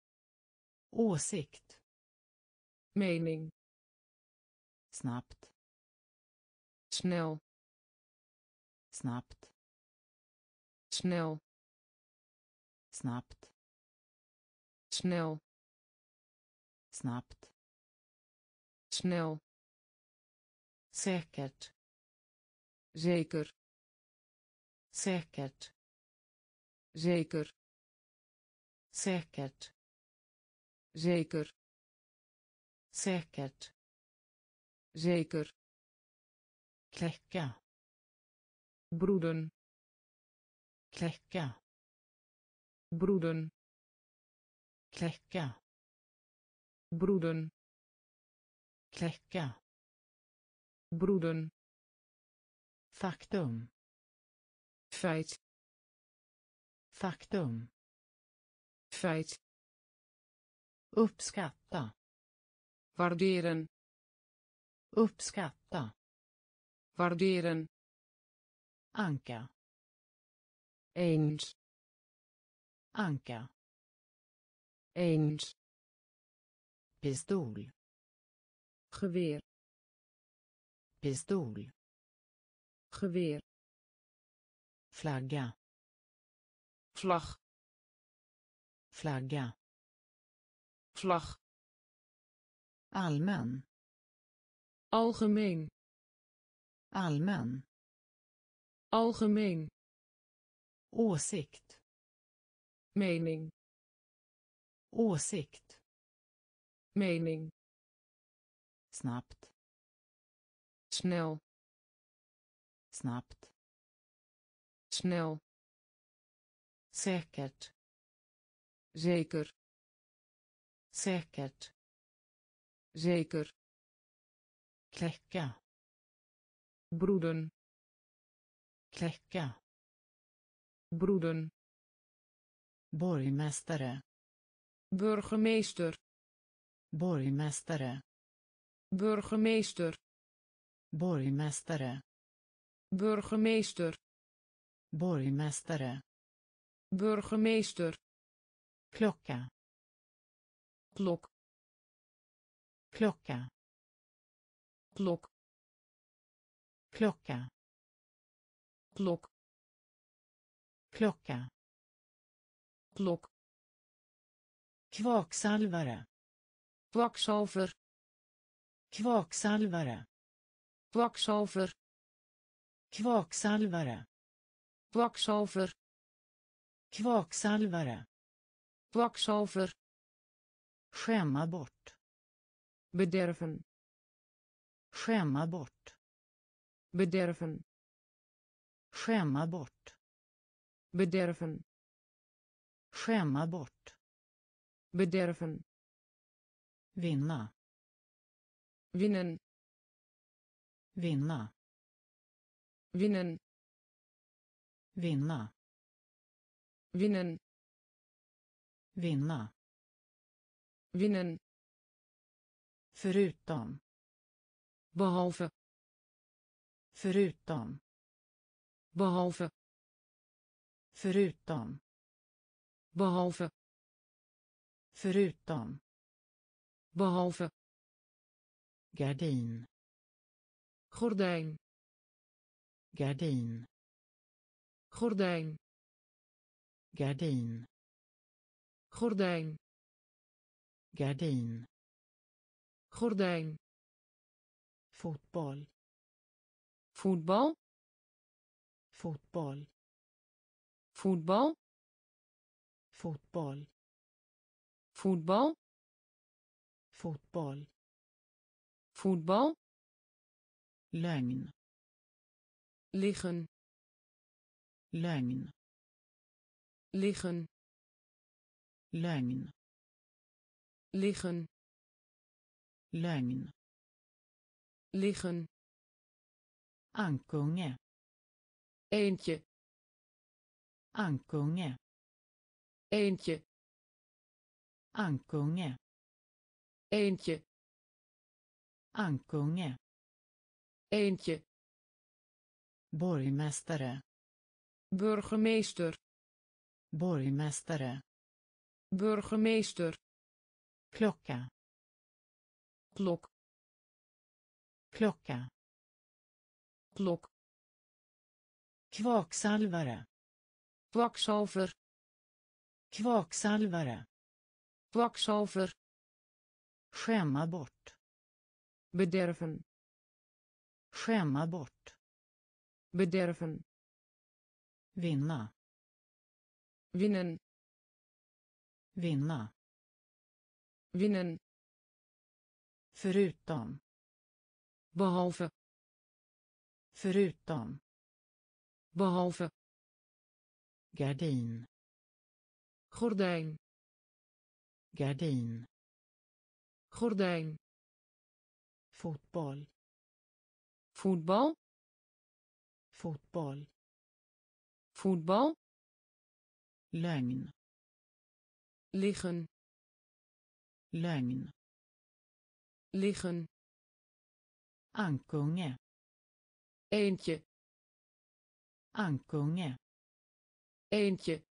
åsikt, mening, snabbt, snel, snabbt, snel, snabbt, snel, snabbt, snel, säkert, zeker, säkert, zeker, säkert, zeker, säkert, zeker, kläcka, broeden, kläcka, broeden, kläcka, broeden, kläcka, broeden, faktum, feit, faktum, feit, uppskatta, waarderen, uppskatta, waarderen, anka, eens, anka, eens, pistol, geweer, pistol, geweer, flagga, vlag, flagga, vlag, allmän, algemeen, allmän, algemeen, åsikt, mening, åsikt, mening, snabbt, snel, snabbt, snel, säkert, zeker, säkert, zeker, kläcka, broeden, kläcka, broeden, borgmästare, burgemeester, borgmästare, burgemeester, borgmästare, burgemeester, borgmästare, burgemeester, klocka, klok, klocka, klok, klocka, klok, klocka, klok, kvaksalvare, kwakzalver, kvaksalvare, kwakzalver, kvaksalvare, kwakzalver, kvaksalvare, kwakzalver, skämma bort, bederven, skämma bort, bederven, skämma bort, bederven, skämma bort, bederven, vinna, winnen, vinna, winnen, vinna, winnen, vinna, winnen, förutom, behalve, förutom, behalve, förutom, behalve, förutom, behalve, gardin, gordijn, gardin, gordijn, gardin, gordijn, gardin, gordijn, fotboll, voetbal, fotboll, voetbal, fotboll, voetbal, fotboll, voetbal, lögn, liggen, lögn, liggen, lögn, liggen, lögn, liggen, ankunge, eentje, ankunge, eentje, ankunge, eentje, ankunge, eentje, borgmästare, burgemeester, borgmästare, burgemeester, klocka, klok, klocka, klok, kvaksalvare, kwakzalver, kvaksalvare, kwakzalver, skämma bort, bederven, skämma bort, bederven, vinna, winnen, vinna, winnen, förutom, behalve, förutom, behalve, gardin, gordijn, gardin, gordijn, fotboll, voetbal, fotboll, voetbal, lögn, liggen, lögn, liggen, ankunge, eentje, ankunge, eentje,